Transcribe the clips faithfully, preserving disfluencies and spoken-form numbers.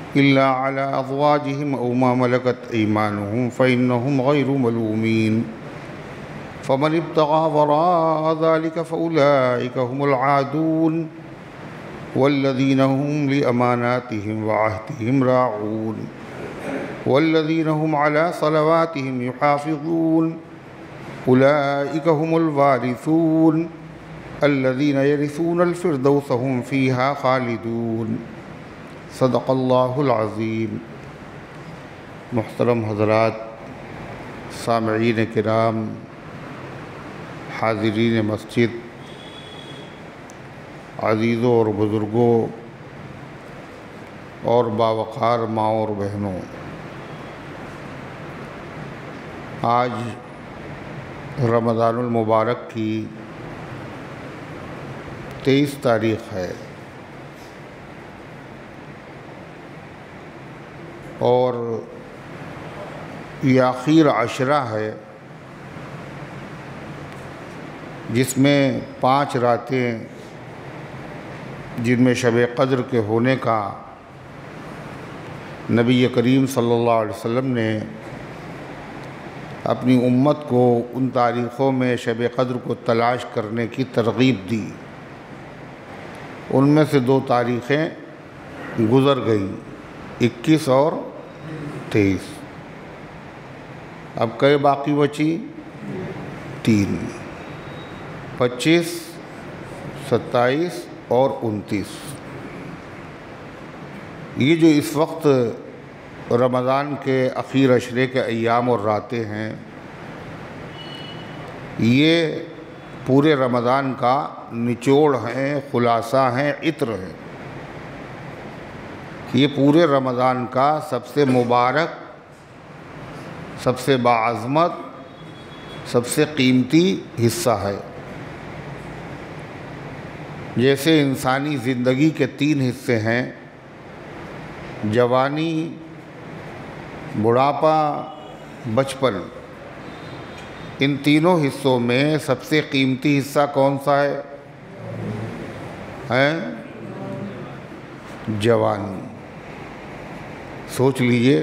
إلا على أزواجهم أو ما ملكت أيمانهم فإنهم غير ملومين فمن ابتغى وراء ذلك فأولئك هم العادون والذين هم لأماناتهم وعهدهم راعون والذين هم على صلواتهم يحافظون أولئك هم الوارثون الذين يرثون الفردوس هم فيها خالدون صدق اللہ العظیم۔ محترم حضرات، سامعین کرام، حاضرین مسجد، عزیزوں اور بزرگوں اور باوقار ماں اور بہنوں، آج رمضان المبارک کی تیئیس تاریخ ہے اور یہ آخر عشرہ ہے جس میں پانچ راتیں جن میں شب قدر کے ہونے کا نبی کریم صلی اللہ علیہ وسلم نے اپنی امت کو ان تاریخوں میں شب قدر کو تلاش کرنے کی ترغیب دی۔ ان میں سے دو تاریخیں گزر گئیں، اکیس اور تیئیس۔ اب کئے باقی بچی؟ تین، پچیس، ستائیس اور انتیس۔ یہ جو اس وقت رمضان کے اخیر عشرے کے ایام اور راتیں ہیں، یہ پورے رمضان کا نچوڑ ہیں، خلاصہ ہیں، عطر ہیں۔ یہ پورے رمضان کا سب سے مبارک، سب سے باعظمت، سب سے قیمتی حصہ ہے۔ جیسے انسانی زندگی کے تین حصے ہیں، جوانی، بڑھاپا، بچپن، ان تینوں حصوں میں سب سے قیمتی حصہ کون سا ہے؟ ہے جوانی۔ سوچ لیجئے،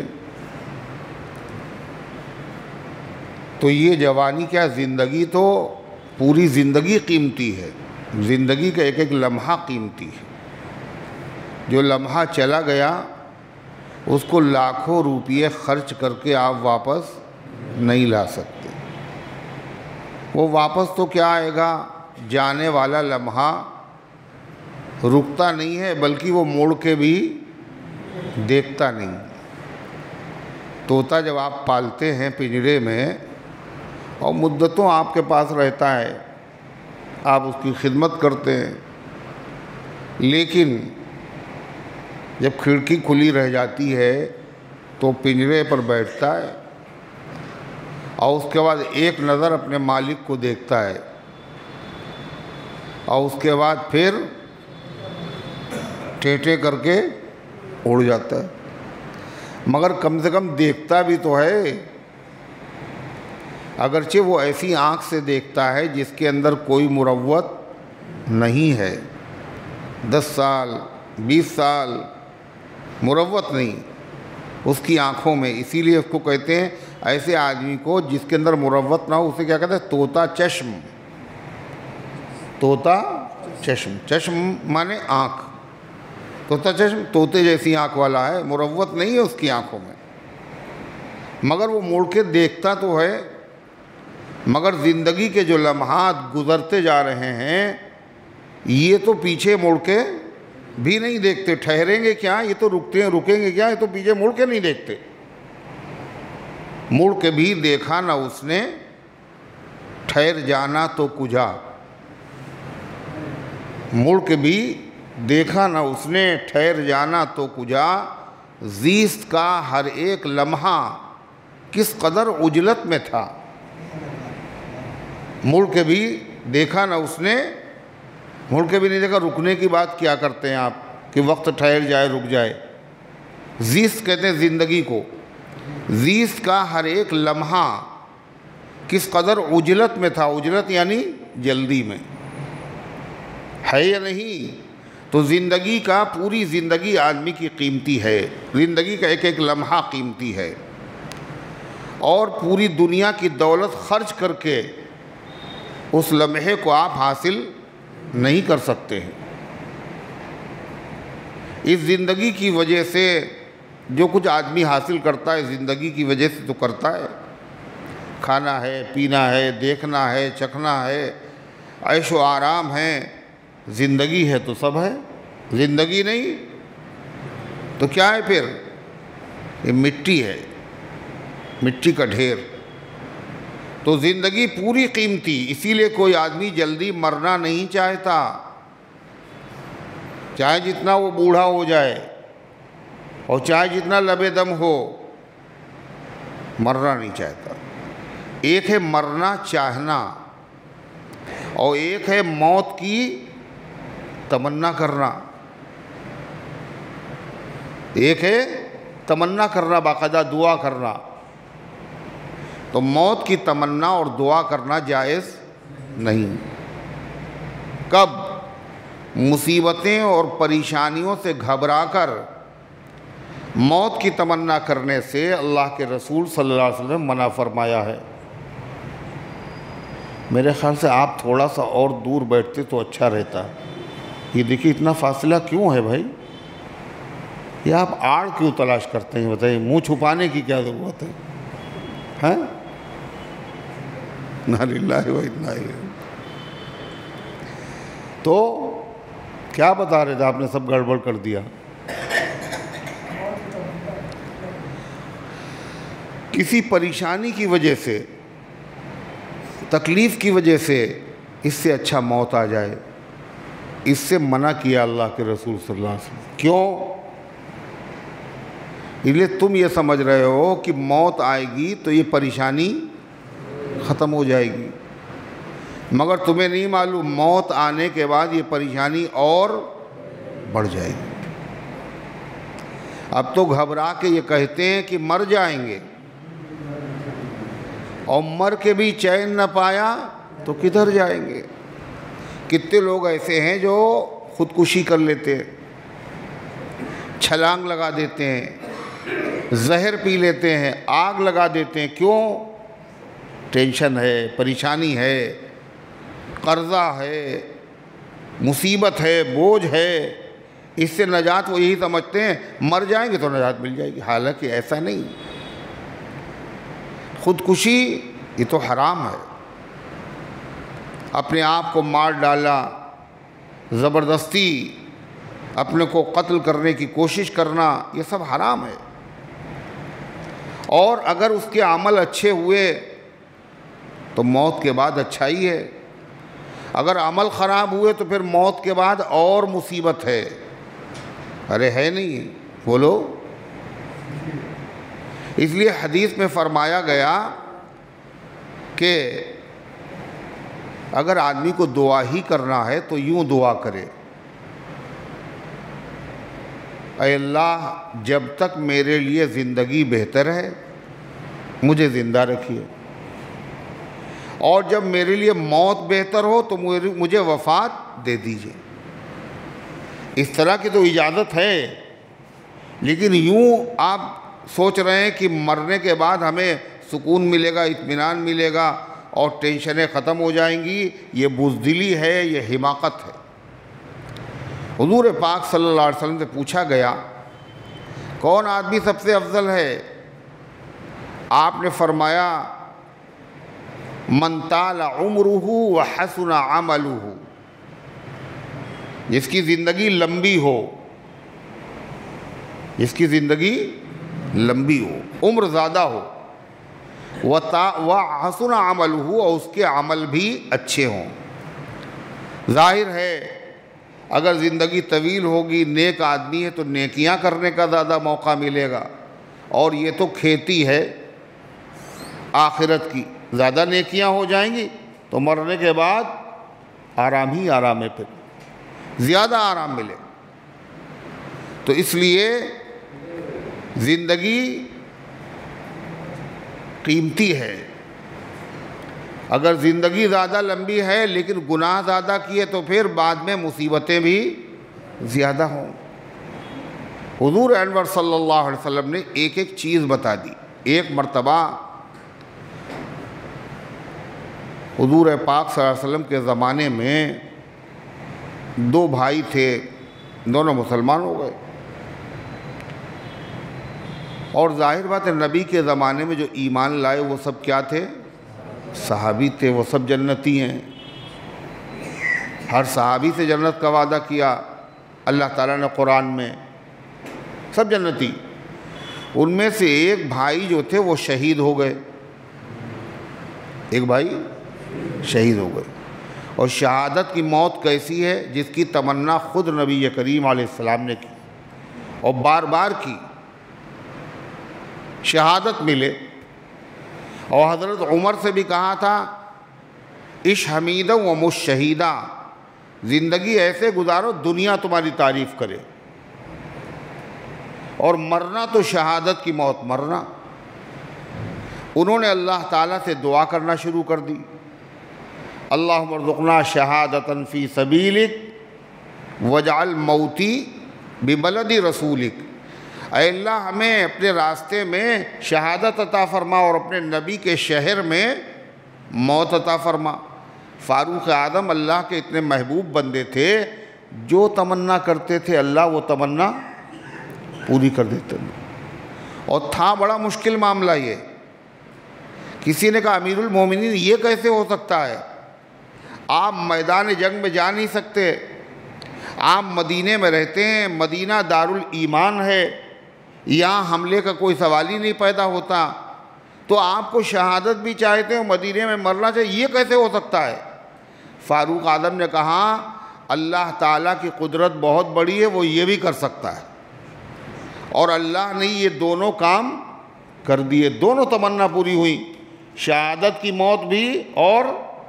تو یہ جوانی کیا، زندگی تو پوری زندگی قیمتی ہے، زندگی کا ایک ایک لمحہ قیمتی ہے۔ جو لمحہ چلا گیا اس کو لاکھوں روپیے خرچ کر کے آپ واپس نہیں لا سکتے۔ وہ واپس تو کیا آئے گا، جانے والا لمحہ رکتا نہیں ہے بلکہ وہ موڑ کے بھی دیکھتا نہیں۔ طوطا جب آپ پالتے ہیں پنجرے میں اور مدتوں آپ کے پاس رہتا ہے، آپ اس کی خدمت کرتے ہیں، لیکن جب کھڑکی کھلی رہ جاتی ہے تو پنجرے پر بیٹھتا ہے اور اس کے بعد ایک نظر اپنے مالک کو دیکھتا ہے اور اس کے بعد پھر ٹیٹے کر کے اڑ جاتا ہے، مگر کم سے کم دیکھتا بھی تو ہے۔ اگرچہ وہ ایسی آنکھ سے دیکھتا ہے جس کے اندر کوئی مروت نہیں ہے، دس سال، بیس سال مروت نہیں اس کی آنکھوں میں، اسی لیے اس کو کہتے ہیں، ایسے آدمی کو جس کے اندر مروت نہ ہو اسے کیا کہتے ہیں؟ طوطا چشم۔ طوطا چشم، چشم مانے آنکھ، طوطا چشم طوطے جیسی آنکھ والا ہے، مروت نہیں ہے اس کی آنکھوں میں، مگر وہ موڑ کے دیکھتا تو ہے۔ مگر زندگی کے جو لمحات گزرتے جا رہے ہیں یہ تو پیچھے مڑ کے بھی نہیں دیکھتے، ٹھہریں گے کیا، یہ تو رکتے ہیں، رکیں گے کیا، یہ تو پیچھے مڑ کے نہیں دیکھتے۔ مڑ کے بھی دیکھا نہ اس نے، ٹھہر جانا تو کجا۔ مڑ کے بھی دیکھا نہ اس نے، ٹھہر جانا تو کجا، زیست کا ہر ایک لمحہ کس قدر عجلت میں تھا۔ مڑ کے بھی دیکھا نہ اس نے، مڑ کے بھی نہیں دیکھا۔ رکنے کی بات کیا کرتے ہیں آپ کہ وقت ٹھہر جائے، رک جائے۔ زیست کہتے ہیں زندگی کو، زیست کا ہر ایک لمحہ کس قدر عجلت میں تھا، عجلت یعنی جلدی میں ہے یا نہیں؟ تو زندگی کا پوری زندگی آدمی کی قیمتی ہے، زندگی کا ایک ایک لمحہ قیمتی ہے، اور پوری دنیا کی دولت خرچ کر کے اس لمحے کو آپ حاصل نہیں کر سکتے ہیں۔ اس زندگی کی وجہ سے جو کچھ آدمی حاصل کرتا ہے زندگی کی وجہ سے تو کرتا ہے، کھانا ہے، پینا ہے، دیکھنا ہے، چکھنا ہے، عیش و آرام ہے، زندگی ہے تو سب ہے۔ زندگی نہیں تو کیا ہے پھر؟ یہ مٹی ہے، مٹی کا ڈھیر۔ تو زندگی پوری قیمتی، اسی لیے کوئی آدمی جلدی مرنا نہیں چاہتا، چاہے جتنا وہ بوڑھا ہو جائے اور چاہے جتنا لبے دم ہو، مرنا نہیں چاہتا۔ ایک ہے مرنا چاہنا اور ایک ہے موت کی تمنا کرنا۔ ایک ہے تمنا کرنا، باقاعدہ دعا کرنا، تو موت کی تمنا اور دعا کرنا جائز نہیں۔ کب؟ مصیبتیں اور پریشانیوں سے گھبرا کر موت کی تمنا کرنے سے اللہ کے رسول صلی اللہ علیہ وسلم منع فرمایا ہے۔ میرے خیال سے آپ تھوڑا سا اور دور بیٹھتے تو اچھا رہتا۔ یہ دیکھیے اتنا فاصلہ کیوں ہے بھائی؟ یہ آپ آڑ کیوں تلاش کرتے ہیں بتائیے؟ منہ چھپانے کی کیا ضرورت ہے؟ ہاں؟ انا للہ و انا الیہ۔ تو کیا بتا رہے تھے؟ آپ نے سب گڑبڑ کر دیا۔ کسی پریشانی کی وجہ سے، تکلیف کی وجہ سے اس سے اچھا موت آ جائے، اس سے منع کیا اللہ کے رسول صلی اللہ علیہ وسلم۔ کیوں؟ اس لیے تم یہ سمجھ رہے ہو کہ موت آئے گی تو یہ پریشانی ختم ہو جائے گی، مگر تمہیں نہیں معلوم موت آنے کے بعد یہ پریشانی اور بڑھ جائے گی۔ اب تو گھبرا کے یہ کہتے ہیں کہ مر جائیں گے، اور مر کے بھی چین نہ پایا تو کدھر جائیں گے؟ کتنے لوگ ایسے ہیں جو خودکشی کر لیتے ہیں، چھلانگ لگا دیتے ہیں، زہر پی لیتے ہیں، آگ لگا دیتے ہیں۔ کیوں؟ ٹینشن ہے، پریشانی ہے، قرضہ ہے، مصیبت ہے، بوجھ ہے، اس سے نجات وہ یہی سمجھتے ہیں مر جائیں گے تو نجات مل جائے گی، حالانکہ ایسا نہیں۔ خودکشی یہ تو حرام ہے، اپنے آپ کو مار ڈالا، زبردستی اپنے کو قتل کرنے کی کوشش کرنا، یہ سب حرام ہے۔ اور اگر اس کے عمل اچھے ہوئے تو موت کے بعد اچھائی ہے، اگر عمل خراب ہوئے تو پھر موت کے بعد اور مصیبت ہے۔ ارے ہے نہیں؟ بولو۔ اس لیے حدیث میں فرمایا گیا کہ اگر آدمی کو دعا ہی کرنا ہے تو یوں دعا کرے، اے اللہ جب تک میرے لیے زندگی بہتر ہے مجھے زندہ رکھیے، اور جب میرے لیے موت بہتر ہو تو مجھے وفات دے دیجیے۔ اس طرح کی تو اجازت ہے، لیکن یوں آپ سوچ رہے ہیں کہ مرنے کے بعد ہمیں سکون ملے گا، اطمینان ملے گا اور ٹینشنیں ختم ہو جائیں گی، یہ بزدلی ہے، یہ حماقت ہے۔ حضور پاک صلی اللہ علیہ وسلم سے پوچھا گیا کون آدمی سب سے افضل ہے؟ آپ نے فرمایا من طال عمرہ وحسن عملہ، جس کی زندگی لمبی ہو، جس کی زندگی لمبی ہو، عمر زیادہ ہو، وحسن عملہ، اور اس کے عمل بھی اچھے ہوں۔ ظاہر ہے اگر زندگی طویل ہوگی، نیک آدمی ہے تو نیکیاں کرنے کا زیادہ موقع ملے گا، اور یہ تو کھیتی ہے آخرت کی، زیادہ نیکیاں ہو جائیں گی تو مرنے کے بعد آرام ہی آرام ہے، پھر زیادہ آرام ملے۔ تو اس لیے زندگی قیمتی ہے۔ اگر زندگی زیادہ لمبی ہے لیکن گناہ زیادہ کیے تو پھر بعد میں مصیبتیں بھی زیادہ ہوں۔ حضور انور صلی اللہ علیہ وسلم نے ایک ایک چیز بتا دی۔ ایک مرتبہ حضور پاک صلی اللہ علیہ وسلم کے زمانے میں دو بھائی تھے، دونوں مسلمان ہو گئے، اور ظاہر بات ہے نبی کے زمانے میں جو ایمان لائے وہ سب کیا تھے؟ صحابی تھے، وہ سب جنتی ہیں۔ ہر صحابی سے جنت کا وعدہ کیا اللہ تعالیٰ نے قرآن میں، سب جنتی۔ ان میں سے ایک بھائی جو تھے وہ شہید ہو گئے، ایک بھائی شہید ہو گئے۔ اور شہادت کی موت کیسی ہے؟ جس کی تمنا خود نبی کریم علیہ السلام نے کی اور بار بار کی، شہادت ملے۔ اور حضرت عمر سے بھی کہا تھا عش حمیدہ و مش شہیدہ، زندگی ایسے گزارو دنیا تمہاری تعریف کرے، اور مرنا تو شہادت کی موت مرنا۔ انہوں نے اللہ تعالیٰ سے دعا کرنا شروع کر دی، اللہم ارزقنا شہادتاً فی سبیلک وجعل موتی ببلد رسولک، اے اللہ ہمیں اپنے راستے میں شہادت عطا فرما اور اپنے نبی کے شہر میں موت عطا فرما۔ فاروق اعظم اللہ کے اتنے محبوب بندے تھے، جو تمنا کرتے تھے اللہ وہ تمنا پوری کر دیتے تھے۔ اور تھا بڑا مشکل معاملہ یہ۔ کسی نے کہا امیر المومنین یہ کیسے ہو سکتا ہے؟ آپ میدان جنگ میں جا نہیں سکتے، آپ مدینے میں رہتے ہیں، مدینہ دارالایمان ہے، یہاں حملے کا کوئی سوال ہی نہیں پیدا ہوتا، تو آپ کو شہادت بھی چاہتے ہیں مدینے میں مرنا چاہیے، یہ کیسے ہو سکتا ہے؟ فاروق اعظم نے کہا اللہ تعالیٰ کی قدرت بہت بڑی ہے، وہ یہ بھی کر سکتا ہے، اور اللہ نے یہ دونوں کام کر دیے، دونوں تمنا پوری ہوئی، شہادت کی موت بھی اور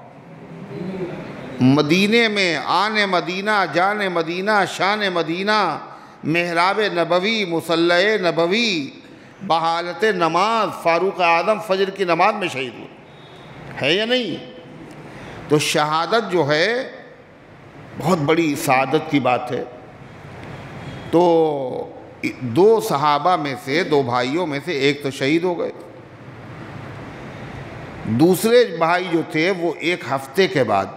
مدینے میں آنے مدینہ جانے مدینہ شان مدینہ محراب نبوی مصلی نبوی بحالت نماز۔ فاروق اعظم فجر کی نماز میں شہید ہوئے، ہے یا نہیں؟ تو شہادت جو ہے بہت بڑی سعادت کی بات ہے۔ تو دو صحابہ میں سے، دو بھائیوں میں سے ایک تو شہید ہو گئے، دوسرے بھائی جو تھے وہ ایک ہفتے کے بعد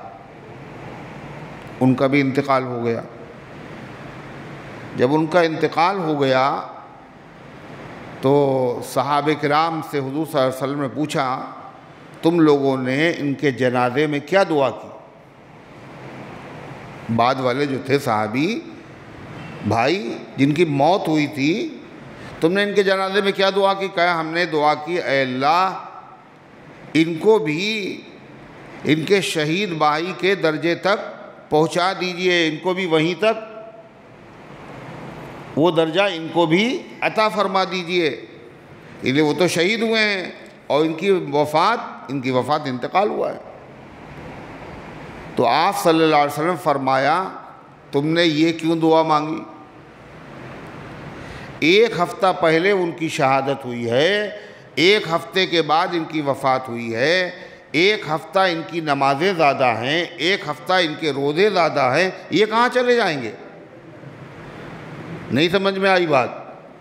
ان کا بھی انتقال ہو گیا۔ جب ان کا انتقال ہو گیا تو صحابہ کرام سے حضور صلی اللہ علیہ وسلم نے پوچھا تم لوگوں نے ان کے جنازے میں کیا دعا کی؟ بعد والے جو تھے صحابی بھائی جن کی موت ہوئی تھی، تم نے ان کے جنازے میں کیا دعا کی؟ کہا ہم نے دعا کی اے اللہ ان کو بھی ان کے شہید بھائی کے درجے تک پہنچا دیجئے، ان کو بھی وہیں تک وہ درجہ ان کو بھی عطا فرما دیجئے، انہیں وہ تو شہید ہوئے ہیں اور ان کی وفات ان کی وفات انتقال ہوا ہے۔ تو آپ صلی اللہ علیہ وسلم فرمایا تم نے یہ کیوں دعا مانگی؟ ایک ہفتہ پہلے ان کی شہادت ہوئی ہے، ایک ہفتے کے بعد ان کی وفات ہوئی ہے، ایک ہفتہ ان کی نمازیں زیادہ ہیں، ایک ہفتہ ان کے روزے زیادہ ہیں، یہ کہاں چلے جائیں گے؟ نہیں سمجھ میں آئی بات؟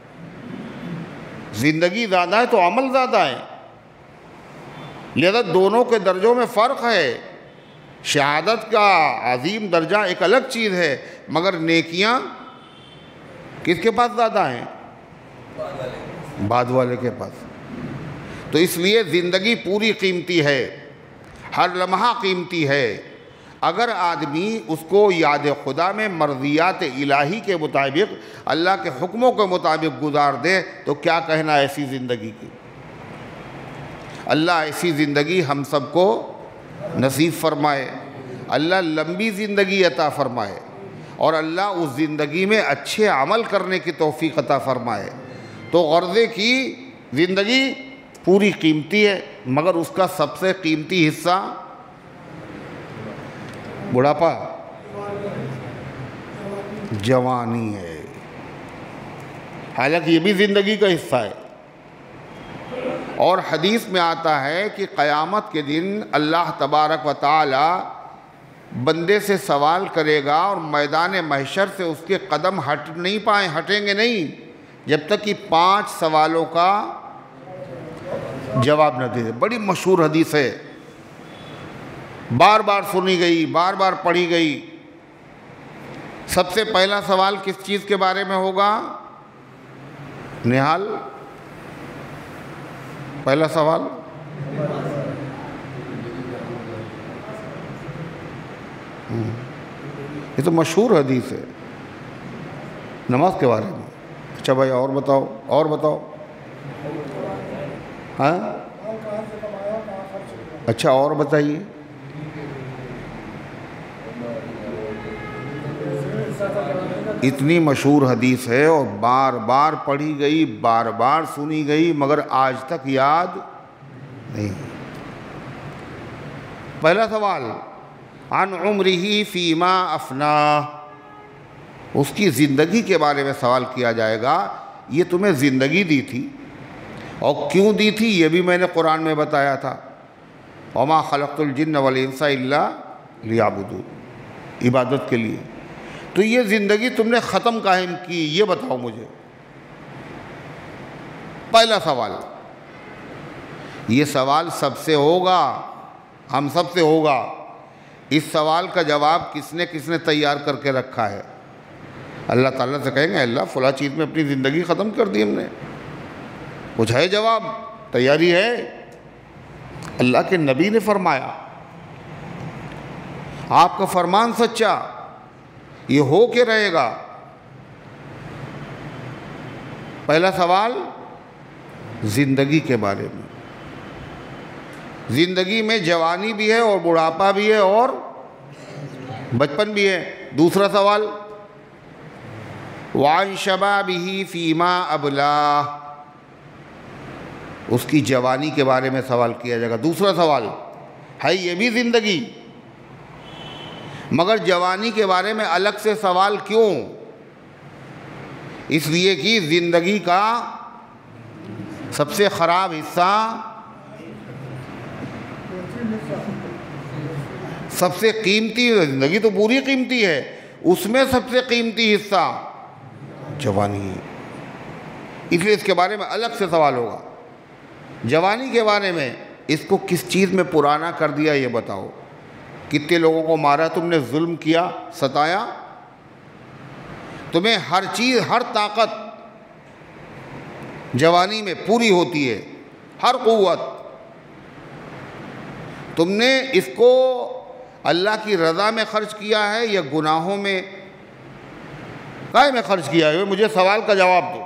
زندگی زیادہ ہے تو عمل زیادہ ہے، لہذا دونوں کے درجوں میں فرق ہے۔ شہادت کا عظیم درجہ ایک الگ چیز ہے، مگر نیکیاں کس کے پاس زیادہ ہیں؟ بعد والے کے پاس۔ تو اس لیے زندگی پوری قیمتی ہے، ہر لمحہ قیمتی ہے۔ اگر آدمی اس کو یاد خدا میں مرضیات الہی کے مطابق، اللہ کے حکموں کے مطابق گزار دے تو کیا کہنا ایسی زندگی کی۔ اللہ ایسی زندگی ہم سب کو نصیب فرمائے، اللہ لمبی زندگی عطا فرمائے، اور اللہ اس زندگی میں اچھے عمل کرنے کی توفیق عطا فرمائے۔ تو غرضے کی زندگی پوری قیمتی ہے، مگر اس کا سب سے قیمتی حصہ بڑھاپا جوانی ہے، حالانکہ یہ بھی زندگی کا حصہ ہے۔ اور حدیث میں آتا ہے کہ قیامت کے دن اللہ تبارک و تعالی بندے سے سوال کرے گا اور میدان محشر سے اس کے قدم ہٹ نہیں پائیں، ہٹیں گے نہیں جب تک کہ پانچ سوالوں کا جواب نہ دے۔ بڑی مشہور حدیث ہے، بار بار سنی گئی، بار بار پڑھی گئی۔ سب سے پہلا سوال کس چیز کے بارے میں ہوگا؟ نہال، پہلا سوال یہ تو مشہور حدیث ہے نماز کے بارے میں۔ اچھا بھائی اور بتاؤ، اور بتاؤ۔ ہاں اچھا اور بتائیے۔ اتنی مشہور حدیث ہے اور بار بار پڑھی گئی، بار بار سنی گئی، مگر آج تک یاد نہیں۔ پہلا سوال عن عمرہ فیما افناہ، اس کی زندگی کے بارے میں سوال کیا جائے گا۔ یہ تمہیں زندگی دی تھی اور کیوں دی تھی یہ بھی میں نے قرآن میں بتایا تھا۔ وما خلقت الجن والانس الا لیعبدون، عبادت کے لیے۔ تو یہ زندگی تم نے ختم قائم کی، یہ بتاؤ مجھے۔ پہلا سوال، یہ سوال سب سے ہوگا، ہم سب سے ہوگا۔ اس سوال کا جواب کس نے کس نے تیار کر کے رکھا ہے؟ اللہ تعالیٰ سے کہیں گے اللہ فلاں چیز میں اپنی زندگی ختم کر دی ہم نے، کچھ ہے جواب؟ تیاری ہے؟ اللہ کے نبی نے فرمایا، آپ کا فرمان سچا، یہ ہو کے رہے گا۔ پہلا سوال زندگی کے بارے میں۔ زندگی میں جوانی بھی ہے اور بڑھاپا بھی ہے اور بچپن بھی ہے۔ دوسرا سوال وعن شبابہ فیما ابلاہ، اس کی جوانی کے بارے میں سوال کیا جائے گا۔ دوسرا سوال ہے یہ بھی زندگی، مگر جوانی کے بارے میں الگ سے سوال کیوں؟ اس لیے کہ زندگی کا سب سے خراب حصہ، سب سے قیمتی، زندگی تو پوری قیمتی ہے، اس میں سب سے قیمتی حصہ جوانی ہے۔ اس لیے اس کے بارے میں الگ سے سوال ہوگا۔ جوانی کے بارے میں اس کو کس چیز میں پرانا کر دیا یہ بتاؤ۔ کتنے لوگوں کو مارا تم نے، ظلم کیا، ستایا؟ تمہیں ہر چیز، ہر طاقت جوانی میں پوری ہوتی ہے، ہر قوت۔ تم نے اس کو اللہ کی رضا میں خرچ کیا ہے یا گناہوں میں، کائے میں خرچ کیا ہے؟ مجھے سوال کا جواب دو۔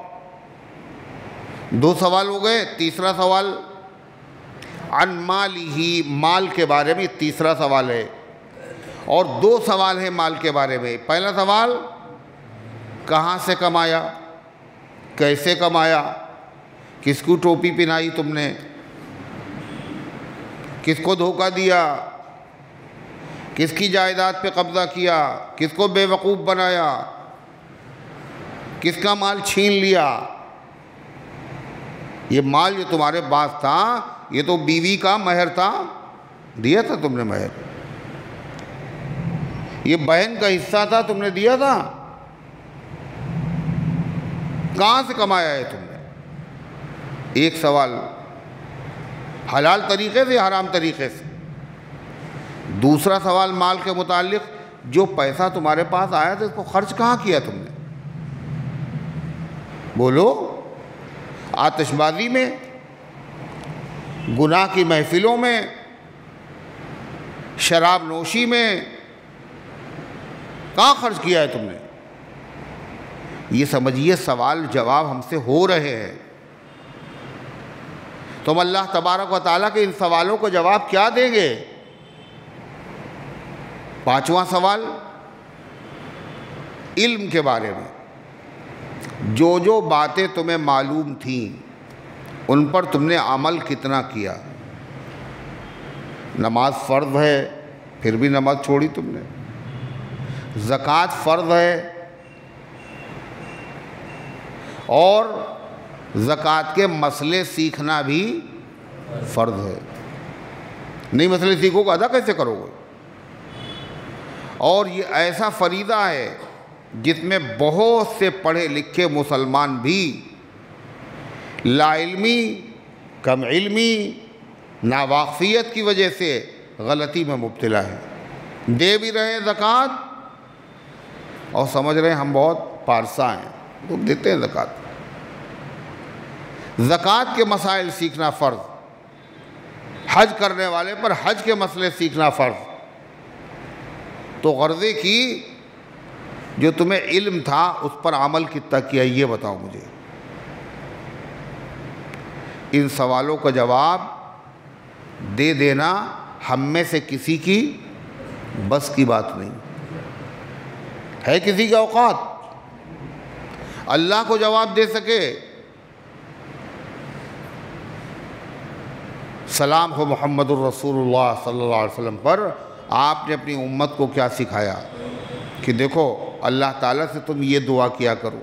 دو سوال ہو گئے۔ تیسرا سوال عن مالہ، مال کے بارے میں تیسرا سوال ہے، اور دو سوال ہیں مال کے بارے میں۔ پہلا سوال کہاں سے کمایا، کیسے کمایا، کس کو ٹوپی پہنائی تم نے، کس کو دھوکہ دیا، کس کی جائیداد پہ قبضہ کیا، کس کو بے وقوف بنایا، کس کا مال چھین لیا۔ یہ مال جو تمہارے پاس تھا یہ تو بیوی کا مہر تھا، دیا تھا تم نے مہر۔ یہ بہن کا حصہ تھا، تم نے دیا تھا۔ کہاں سے کمایا ہے تم نے؟ ایک سوال حلال طریقے سے، حرام طریقے سے۔ دوسرا سوال مال کے متعلق، جو پیسہ تمہارے پاس آیا تھا اس کو خرچ کہاں کیا تم نے؟ بولو، آتش بازی میں، گناہ کی محفلوں میں، شراب نوشی میں، کہاں خرچ کیا ہے تم نے؟ یہ سمجھیے سوال جواب ہم سے ہو رہے ہیں۔ تم اللہ تبارک و تعالیٰ کے ان سوالوں کو جواب کیا دیں گے؟ پانچواں سوال علم کے بارے میں۔ جو جو باتیں تمہیں معلوم تھیں ان پر تم نے عمل کتنا کیا؟ نماز فرض ہے پھر بھی نماز چھوڑی تم نے، زکوٰۃ فرض ہے اور زکوٰۃ کے مسئلے سیکھنا بھی فرض ہے۔ نہیں مسئلے سیکھو گے ادا کیسے کرو گے؟ اور یہ ایسا فریضہ ہے جس میں بہت سے پڑھے لکھے مسلمان بھی لا علمی، کم علمی، ناواقفیت کی وجہ سے غلطی میں مبتلا ہے۔ دے بھی رہے زکوٰۃ اور سمجھ رہے ہیں ہم بہت پارسا ہیں، تو دیتے ہیں زکوٰۃ۔ زکوٰۃ کے مسائل سیکھنا فرض، حج کرنے والے پر حج کے مسئلے سیکھنا فرض۔ تو غرضے کی جو تمہیں علم تھا اس پر عمل کتنا کیا یہ بتاؤ مجھے۔ ان سوالوں کا جواب دے دینا ہم میں سے کسی کی بس کی بات نہیں ہے۔ کسی کا اوقات اللہ کو جواب دے سکے؟ سلام ہو محمد الرسول اللہ صلی اللہ علیہ وسلم پر، آپ نے اپنی امت کو کیا سکھایا کہ دیکھو اللہ تعالیٰ سے تم یہ دعا کیا کرو۔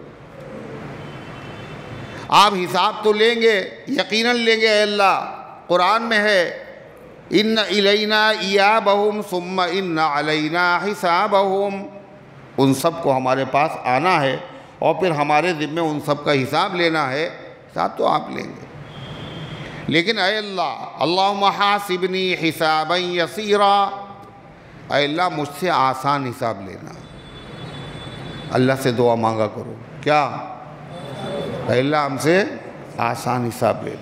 آپ حساب تو لیں گے، یقیناً لیں گے، اے اللہ قرآن میں ہے ان الینا ایابہم ثم ان علینا حسابہم، ان سب کو ہمارے پاس آنا ہے اور پھر ہمارے ذمے ان سب کا حساب لینا ہے۔ حساب تو آپ لیں گے، لیکن اے اللہ اللہم حاسبنی حسابا یسیرا، اے اللہ مجھ سے آسان حساب لینا۔ اللہ سے دعا مانگا کرو، کیا؟ اے اللہ ہم سے آسان حساب لینا۔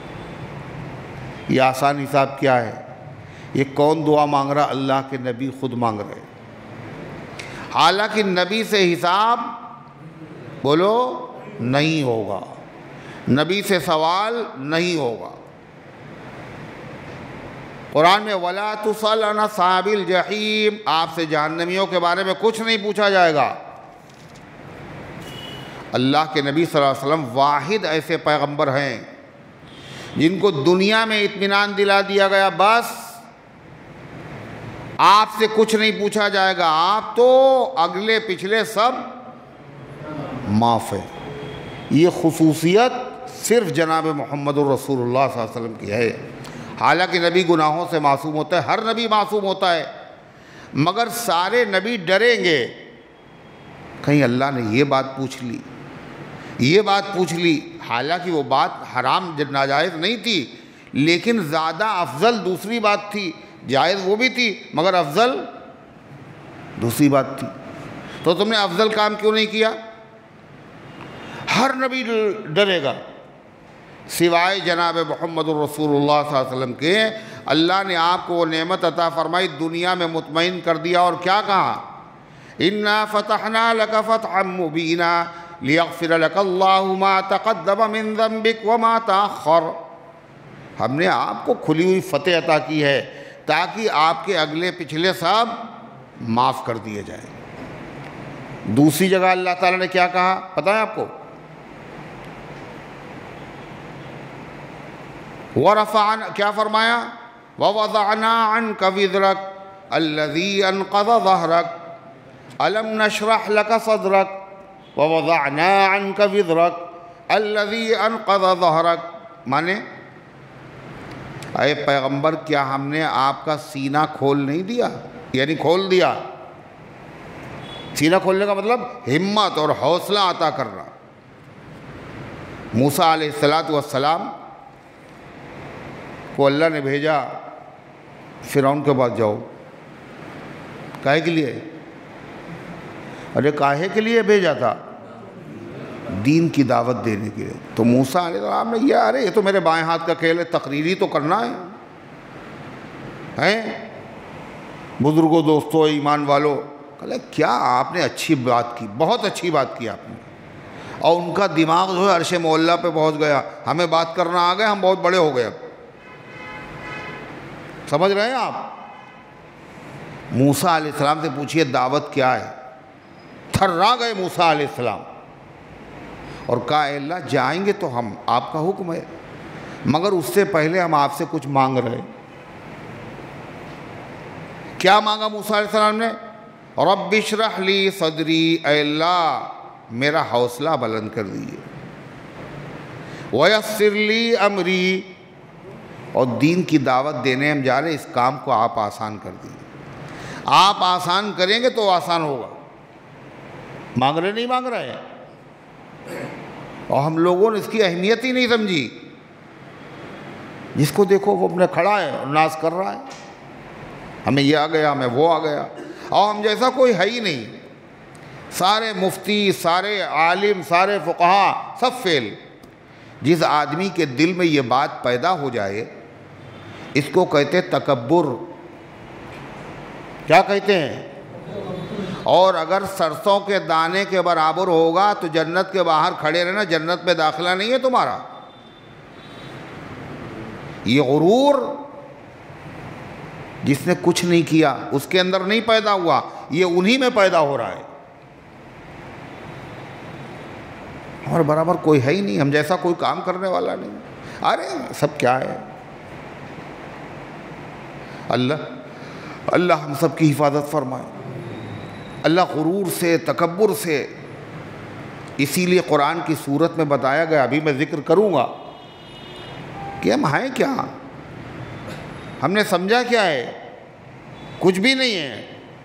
یہ آسان حساب کیا ہے؟ یہ کون دعا مانگ رہا؟ اللہ کے نبی خود مانگ رہے۔ حالانکہ نبی سے حساب بولو نہیں ہوگا، نبی سے سوال نہیں ہوگا۔ قرآن میں وَلَا تُسْأَلْ عَنْ أَصْحَابِ الْجَحِيمِ، آپ سے جہنمیوں کے بارے میں کچھ نہیں پوچھا جائے گا۔ اللہ کے نبی صلی اللہ علیہ وسلم واحد ایسے پیغمبر ہیں جن کو دنیا میں اطمینان دلا دیا گیا، بس آپ سے کچھ نہیں پوچھا جائے گا، آپ تو اگلے پچھلے سب معاف ہے۔ یہ خصوصیت صرف جناب محمد الرسول اللہ صلی اللہ علیہ وسلم کی ہے۔ حالانکہ نبی گناہوں سے معصوم ہوتا ہے، ہر نبی معصوم ہوتا ہے، مگر سارے نبی ڈریں گے کہیں اللہ نے یہ بات پوچھ لی، یہ بات پوچھ لی۔ حالانکہ وہ بات حرام ناجائز نہیں تھی، لیکن زیادہ افضل دوسری بات تھی، جائز وہ بھی تھی مگر افضل دوسری بات تھی۔ تو تم نے افضل کام کیوں نہیں کیا؟ ہر نبی ڈرے گا سوائے جناب محمد الرسول اللہ صلی اللہ علیہ وسلم کے۔ اللہ نے آپ کو وہ نعمت عطا فرمائی، دنیا میں مطمئن کر دیا، اور کیا کہا؟ اِنَّا فَتَحْنَا لَكَ فَتْحًا مُبِينًا لِيَغْفِرَ لَكَ اللَّهُ مَا تَقَدَّمَ مِن ذَنبِكَ وَمَا تَأَخَّرَ، ہم نے آپ کو کھلی ہوئی فتح عطا کی ہے تاکہ آپ کے اگلے پچھلے سب معاف کر دیے جائیں۔ دوسری جگہ اللہ تعالیٰ نے کیا کہا پتہ ہے آپ کو؟ وَرَفَعْنَا، کیا فرمایا؟ وَوَضَعْنَا عَنْكَ وِزْرَكَ الَّذِي أَنْقَضَ ظَهْرَكَ أَلَمْ نَشْرَحْ لَكَ صَدْرَكَ وَوَضَعْنَا عَنْكَ وِزْرَكَ الَّذِي أَنْقَضَ ظَهْرَكَ، مانے اے پیغمبر کیا ہم نے آپ کا سینہ کھول نہیں دیا؟ یعنی کھول دیا۔ سینہ کھولنے کا مطلب ہمت اور حوصلہ عطا کرنا۔ موسیٰ علیہ السلام کو اللہ نے بھیجا فرعون کے پاس، جاؤ۔ کاہے کے لیے؟ ارے کاہے کے لیے بھیجا تھا؟ دین کی دعوت دینے کے لیے۔ تو موسیٰ علیہ السلام نے یہ ارے یہ تو میرے بائیں ہاتھ کا کھیل ہے، تقریری تو کرنا ہے ہیں بزرگوں، دوستوں، ایمان والوں، کہا کیا آپ نے اچھی بات کی، بہت اچھی بات کی آپ نے۔ اور ان کا دماغ جو ہے عرش معلیٰ پہ پہنچ گیا، ہمیں بات کرنا آ گیا، ہم بہت بڑے ہو گئے اب۔ سمجھ رہے ہیں آپ؟ موسیٰ علیہ السلام سے پوچھئے دعوت کیا ہے؟ تھرا گئے موسیٰ علیہ السلام اور کہا اے اللہ جائیں گے تو ہم، آپ کا حکم ہے، مگر اس سے پہلے ہم آپ سے کچھ مانگ رہے۔ کیا مانگا موسیٰ علیہ السلام نے؟ رب اشرح لی صدری، اے اللہ میرا حوصلہ بلند کر دیجئے، ویسر لی امری، اور دین کی دعوت دینے ہم جا رہے ہیں، اس کام کو آپ آسان کر دیجئے۔ آپ آسان کریں گے تو آسان ہوگا. مانگ رہے نہیں مانگ رہے ہیں، اور ہم لوگوں نے اس کی اہمیت ہی نہیں سمجھی. جس کو دیکھو وہ اپنے کھڑا ہے اور ناز کر رہا ہے، ہمیں یہ آ گیا، ہمیں وہ آ گیا، اور ہم جیسا کوئی ہے ہی نہیں. سارے مفتی، سارے عالم، سارے فقہا سب فیل. جس آدمی کے دل میں یہ بات پیدا ہو جائے اس کو کہتے تکبر. کیا کہتے ہیں؟ اور اگر سرسوں کے دانے کے برابر ہوگا تو جنت کے باہر کھڑے رہنا، جنت میں داخلہ نہیں ہے تمہارا. یہ غرور جس نے کچھ نہیں کیا اس کے اندر نہیں پیدا ہوا، یہ انہی میں پیدا ہو رہا ہے. ہمارے برابر کوئی ہے ہی نہیں، ہم جیسا کوئی کام کرنے والا نہیں. ارے سب کیا ہے. اللہ اللہ ہم سب کی حفاظت فرمائے. اللہ غرور سے، تکبر سے. اسی لیے قرآن کی صورت میں بتایا گیا، ابھی میں ذکر کروں گا کہ ہم ہیں کیا، ہم نے سمجھا کیا ہے، کچھ بھی نہیں ہے.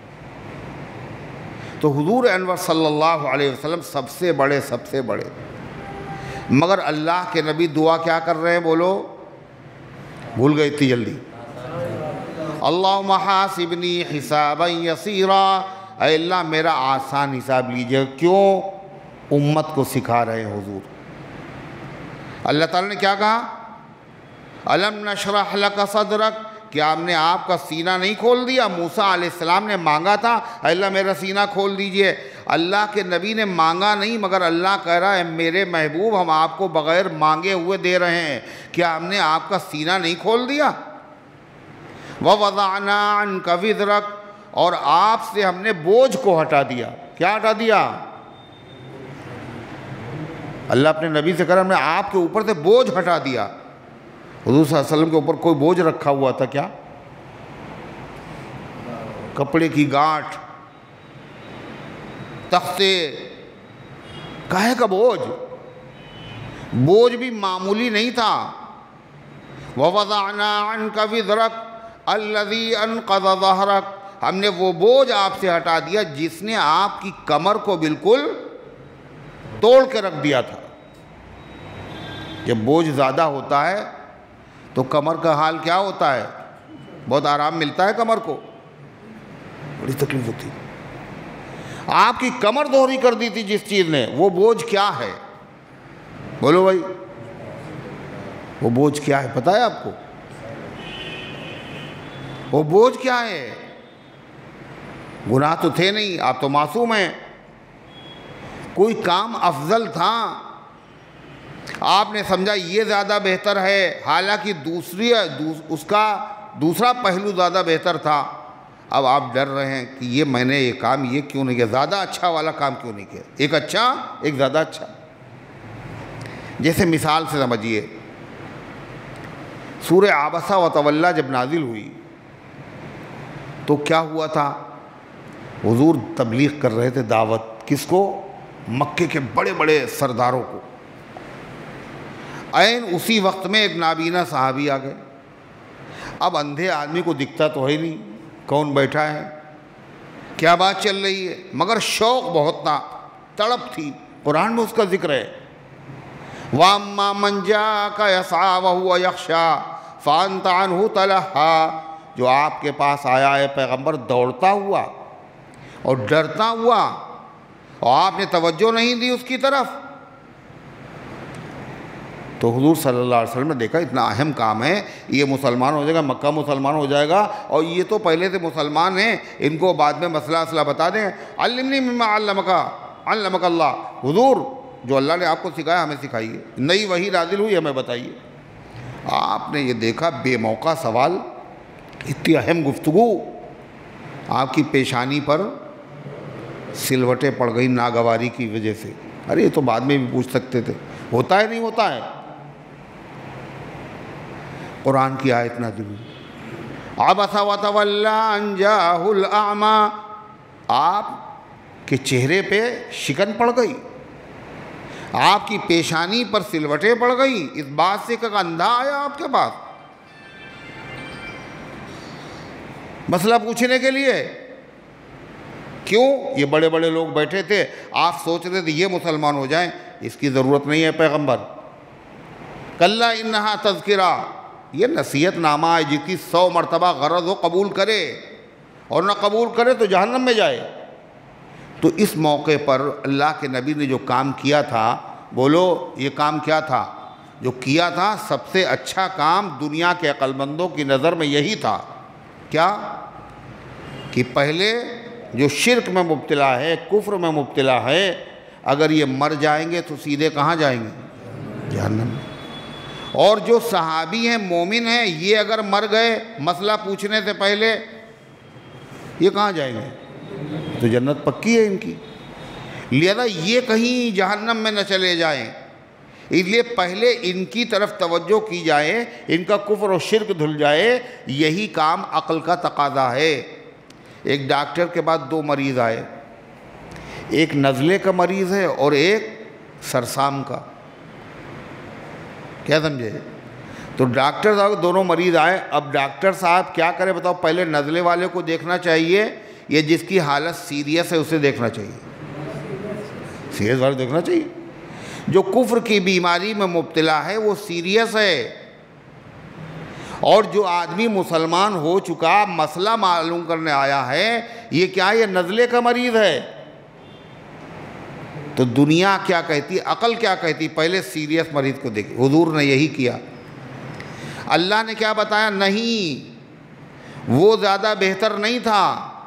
تو حضور انور صلی اللہ علیہ وسلم سب سے بڑے سب سے بڑے، مگر اللہ کے نبی دعا کیا کر رہے ہیں بولو؟ بھول گئے اتنی جلدی. اللہم حاسبنی حسابا یسیرا، اے اللہ میرا آسان حساب لیجئے. کیوں؟ امت کو سکھا رہے ہیں حضور. اللہ تعالیٰ نے کیا کہا؟ الم نشرح لک صدرک، کیا ہم نے آپ کا سینہ نہیں کھول دیا؟ موسیٰ علیہ السلام نے مانگا تھا، اے اللہ میرا سینہ کھول دیجئے. اللہ کے نبی نے مانگا نہیں، مگر اللہ کہہ رہا ہے میرے محبوب ہم آپ کو بغیر مانگے ہوئے دے رہے ہیں. کیا ہم نے آپ کا سینہ نہیں کھول دیا؟ وَوَضَعْنَا عَنْكَ وِزْرَكَ، اور آپ سے ہم نے بوجھ کو ہٹا دیا. کیا ہٹا دیا؟ اللہ اپنے نبی سے کہہ رہا ہم نے آپ کے اوپر سے بوجھ ہٹا دیا. حضور صلی اللہ علیہ وسلم کے اوپر کوئی بوجھ رکھا ہوا تھا کیا؟ کپڑے کی گانٹھ، تختے، کاہے کا بوجھ؟ بوجھ بھی معمولی نہیں تھا. وَوَضَعْنَا عَنْكَ وِزْرَكَ الَّذِي أَنْقَضَ ظَهْرَكَ، ہم نے وہ بوجھ آپ سے ہٹا دیا جس نے آپ کی کمر کو بالکل توڑ کے رکھ دیا تھا. جب بوجھ زیادہ ہوتا ہے تو کمر کا حال کیا ہوتا ہے؟ بہت آرام ملتا ہے کمر کو، بڑی تکلیف ہوتی. آپ کی کمر دوہری کر دی تھی جس چیز نے. وہ بوجھ کیا ہے؟ بولو بھائی، وہ بوجھ کیا ہے پتہ ہے آپ کو؟ وہ بوجھ کیا ہے؟ گناہ تو تھے نہیں، آپ تو معصوم ہیں. کوئی کام افضل تھا، آپ نے سمجھا یہ زیادہ بہتر ہے، حالانکہ دوسری اس کا دوسرا پہلو زیادہ بہتر تھا. اب آپ ڈر رہے ہیں کہ یہ میں نے یہ کام یہ کیوں نہیں کیا، زیادہ اچھا والا کام کیوں نہیں کیا، ایک اچھا ایک زیادہ اچھا. جیسے مثال سے سمجھیے، سورہ عبسہ و تولیٰ جب نازل ہوئی تو کیا ہوا تھا؟ حضور تبلیغ کر رہے تھے، دعوت. کس کو؟ مکے کے بڑے بڑے سرداروں کو. عین اسی وقت میں ایک نابینا صحابی آ گئے. اب اندھے آدمی کو دکھتا تو ہے نہیں کون بیٹھا ہے، کیا بات چل رہی ہے، مگر شوق بہت تھا، تڑپ تھی. قرآن میں اس کا ذکر ہے، وَأَمَّا مَنْ جَاءَكَ يَسْعَىٰ وَهُوَ يَخْشَىٰ فَأَنْتَ عَنْهُ تَلَهَّىٰ، جو آپ کے پاس آیا ہے پیغمبر دوڑتا ہوا اور ڈرتا ہوا، اور آپ نے توجہ نہیں دی اس کی طرف. تو حضور صلی اللہ علیہ وسلم نے دیکھا اتنا اہم کام ہے، یہ مسلمان ہو جائے گا، مکہ مسلمان ہو جائے گا، اور یہ تو پہلے سے مسلمان ہیں، ان کو بعد میں مسئلہ اصلہ بتا دیں. علمنی مما علمک علمک اللہ، حضور جو اللہ نے آپ کو سکھایا ہمیں سکھائیے، نئی وحی نازل ہوئی ہمیں بتائیے. آپ نے یہ دیکھا بے موقع سوال، اتنی اہم گفتگو، آپ کی پیشانی پر سلوٹیں پڑ گئی ناگواری کی وجہ سے. ارے یہ تو بعد میں بھی پوچھ سکتے تھے، ہوتا ہے نہیں ہوتا ہے. قرآن کی آیت نازل ہوئی، عبس وتولیٰ ان جاءہ الاعمیٰ، آپ کے چہرے پہ شکن پڑ گئی، آپ کی پیشانی پر سلوٹیں پڑ گئی اس بات سے کہ اندھا آیا آپ کے پاس مسئلہ پوچھنے کے لیے. کیوں؟ یہ بڑے بڑے لوگ بیٹھے تھے، آپ سوچ رہے تھے یہ مسلمان ہو جائیں، اس کی ضرورت نہیں ہے پیغمبر۔ کلا انہا تذکرہ، یہ نصیحت نامہ ہے، جس کی سو مرتبہ غرض ہو قبول کرے، اور نہ قبول کرے تو جہنم میں جائے۔ تو اس موقع پر اللہ کے نبی نے جو کام کیا تھا، بولو یہ کام کیا تھا؟ جو کیا تھا سب سے اچھا کام دنیا کے عقل مندوں کی نظر میں یہی تھا۔ کیا؟ کہ پہلے جو شرک میں مبتلا ہے، کفر میں مبتلا ہے، اگر یہ مر جائیں گے تو سیدھے کہاں جائیں گے؟ جہنم میں۔ اور جو صحابی ہیں، مومن ہیں، یہ اگر مر گئے مسئلہ پوچھنے سے پہلے، یہ کہاں جائیں گے؟ تو جنت پکی ہے ان کی، لہذا یہ کہیں جہنم میں نہ چلے جائیں، اس لیے پہلے ان کی طرف توجہ کی جائے، ان کا کفر و شرک دھل جائے، یہی کام عقل کا تقاضا ہے۔ ایک ڈاکٹر کے بعد دو مریض آئے، ایک نزلے کا مریض ہے اور ایک سرسام کا، کیا سمجھے؟ تو ڈاکٹر صاحب دونوں مریض آئے، اب ڈاکٹر صاحب کیا کرے بتاؤ؟ پہلے نزلے والے کو دیکھنا چاہیے یا جس کی حالت سیریس ہے اسے دیکھنا چاہیے؟ سیریس والے دیکھنا چاہیے۔ جو کفر کی بیماری میں مبتلا ہے وہ سیریس ہے، اور جو آدمی مسلمان ہو چکا مسئلہ معلوم کرنے آیا ہے، یہ کیا؟ یہ نزلے کا مریض ہے۔ تو دنیا کیا کہتی، عقل کیا کہتی؟ پہلے سیریس مریض کو دیکھیں۔ حضور نے یہی کیا۔ اللہ نے کیا بتایا؟ نہیں، وہ زیادہ بہتر نہیں تھا،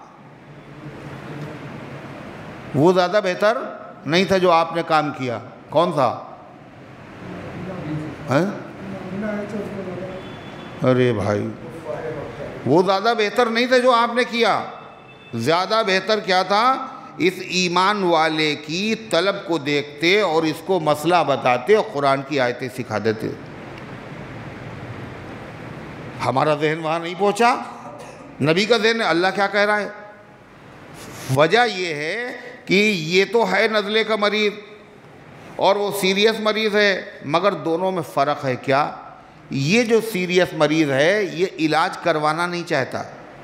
وہ زیادہ بہتر نہیں تھا جو آپ نے کام کیا۔ کون تھا؟ ارے بھائی، وہ زیادہ بہتر نہیں تھا جو آپ نے کیا۔ زیادہ بہتر کیا تھا؟ اس ایمان والے کی طلب کو دیکھتے اور اس کو مسئلہ بتاتے اور قرآن کی آیتیں سکھا دیتے۔ ہمارا ذہن وہاں نہیں پہنچا، نبی کا ذہن۔ اللہ کیا کہہ رہا ہے؟ وجہ یہ ہے کہ یہ تو ہے نزلے کا مریض اور وہ سیریس مریض ہے، مگر دونوں میں فرق ہے۔ کیا؟ یہ جو سیریس مریض ہے یہ علاج کروانا نہیں چاہتا،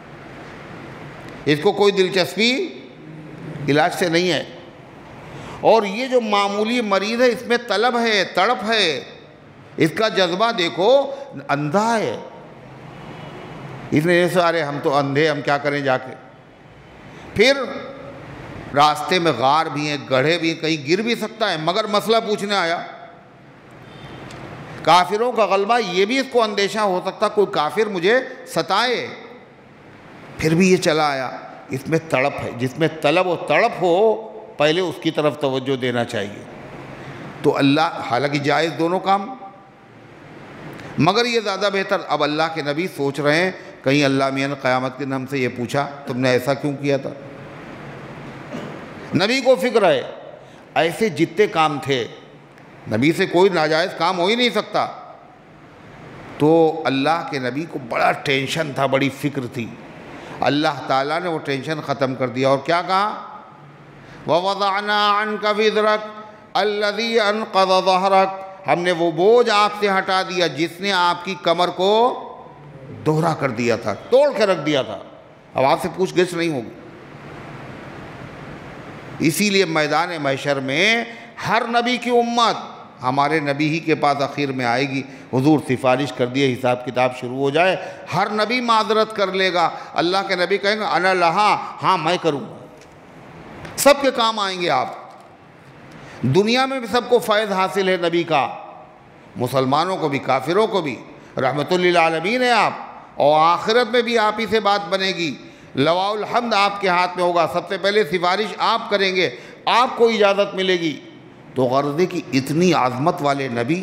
اس کو کوئی دلچسپی علاج سے نہیں ہے، اور یہ جو معمولی مریض ہے اس میں طلب ہے، تڑپ ہے، اس کا جذبہ دیکھو، اندھا ہے۔ اس نے یہ سارے ہم تو اندھے، ہم کیا کریں جا کے؟ پھر راستے میں غار بھی ہیں، گڑھے بھی ہیں، کہیں گر بھی سکتا ہے، مگر مسئلہ پوچھنے آیا۔ کافروں کا غلبہ، یہ بھی اس کو اندیشہ ہو سکتا کوئی کافر مجھے ستائے، پھر بھی یہ چلا آیا۔ اس میں تڑپ ہے، جس میں طلب و تڑپ ہو پہلے اس کی طرف توجہ دینا چاہیے۔ تو اللہ، حالانکہ جائز دونوں کام، مگر یہ زیادہ بہتر۔ اب اللہ کے نبی سوچ رہے ہیں کہیں اللہ میاں نے قیامت کے دن ہم سے یہ پوچھا تم نے ایسا کیوں کیا تھا؟ نبی کو فکر ہے، ایسے جتنے کام تھے، نبی سے کوئی ناجائز کام ہو ہی نہیں سکتا۔ تو اللہ کے نبی کو بڑا ٹینشن تھا، بڑی فکر تھی۔ اللہ تعالیٰ نے وہ ٹینشن ختم کر دیا، اور کیا کہا؟ وَوَضَعْنَا عَنْكَ وِزْرَكَ الَّذِي أَنْقَضَ ظَهْرَكَ، ہم نے وہ بوجھ آپ سے ہٹا دیا جس نے آپ کی کمر کو دوہرا کر دیا تھا، توڑ کے رکھ دیا تھا، اب آپ سے پوچھ گچھ نہیں ہوگی۔ اسی لیے میدان محشر میں ہر نبی کی امت ہمارے نبی ہی کے پاس آخر میں آئے گی۔ حضور سفارش کر دیے، حساب کتاب شروع ہو جائے، ہر نبی معذرت کر لے گا۔ اللہ کے نبی کہیں گے انا لہا، ہاں میں کروں گا، سب کے کام آئیں گے آپ۔ دنیا میں بھی سب کو فیض حاصل ہے نبی کا، مسلمانوں کو بھی، کافروں کو بھی، رحمت للعالمین ہے آپ، اور آخرت میں بھی آپ ہی سے بات بنے گی۔ لواء الحمد آپ کے ہاتھ میں ہوگا، سب سے پہلے سفارش آپ کریں گے، آپ کو اجازت ملے گی۔ تو غرض ہے کہ اتنی عظمت والے نبی،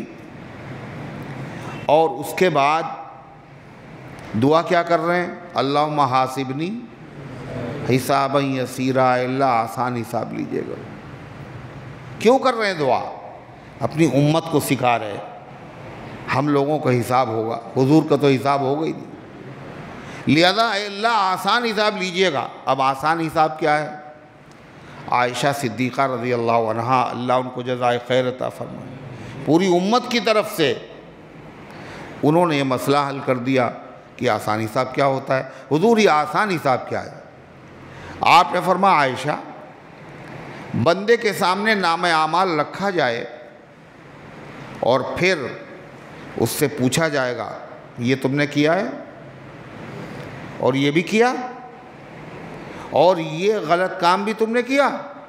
اور اس کے بعد دعا کیا کر رہے ہیں؟ اللہم حاسبنی حسابا یسیرا، اللہ آسان حساب لیجیے گا۔ کیوں کر رہے ہیں دعا؟ اپنی امت کو سکھا رہے ہم لوگوں کا حساب ہوگا، حضور کا تو حساب ہوگا ہی نہیں، لہذا اے اللہ آسان حساب لیجیے گا۔ اب آسان حساب کیا ہے؟ عائشہ صدیقہ رضی اللہ عنہا، اللہ ان کو جزائے خیر عطا فرمائے، پوری امت کی طرف سے انہوں نے یہ مسئلہ حل کر دیا کہ آسان حساب کیا ہوتا ہے۔ حضور یہ آسان حساب کیا ہے؟ آپ نے فرمایا عائشہ بندے کے سامنے نام اعمال رکھا جائے اور پھر اس سے پوچھا جائے گا یہ تم نے کیا ہے اور یہ بھی کیا اور یہ غلط کام بھی تم نے کیا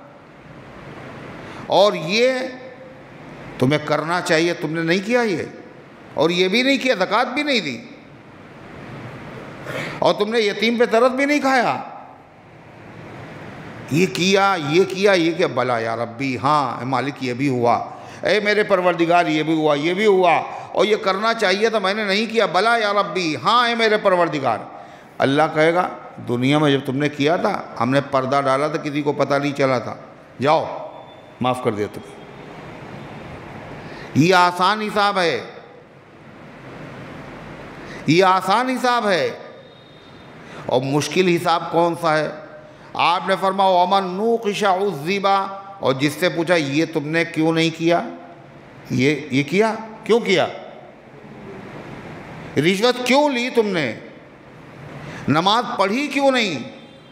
اور یہ تمہیں کرنا چاہیے تم نے نہیں کیا یہ اور یہ بھی نہیں کیا زکوٰۃ بھی نہیں دی اور تم نے یتیم پہ ترس بھی نہیں کھایا یہ کیا یہ کیا یہ کہ بلا یا ربی ہاں مالک یہ بھی ہوا اے میرے پروردگار یہ بھی ہوا یہ بھی ہوا اور یہ کرنا چاہیے تھا میں نے نہیں کیا بلا یا ربی ہاں اے میرے پروردگار اللہ کہے گا دنیا میں جب تم نے کیا تھا ہم نے پردہ ڈالا تھا کسی کو پتہ نہیں چلا تھا جاؤ معاف کر دیا تمہیں یہ آسان حساب ہے یہ آسان حساب ہے اور مشکل حساب کون سا ہے آپ نے فرمایا وَمَن نُوقِشَ عُذِّبَ اور جس سے پوچھا یہ تم نے کیوں نہیں کیا یہ یہ کیا کیوں کیا رشوت کیوں لی تم نے نماز پڑھی کیوں نہیں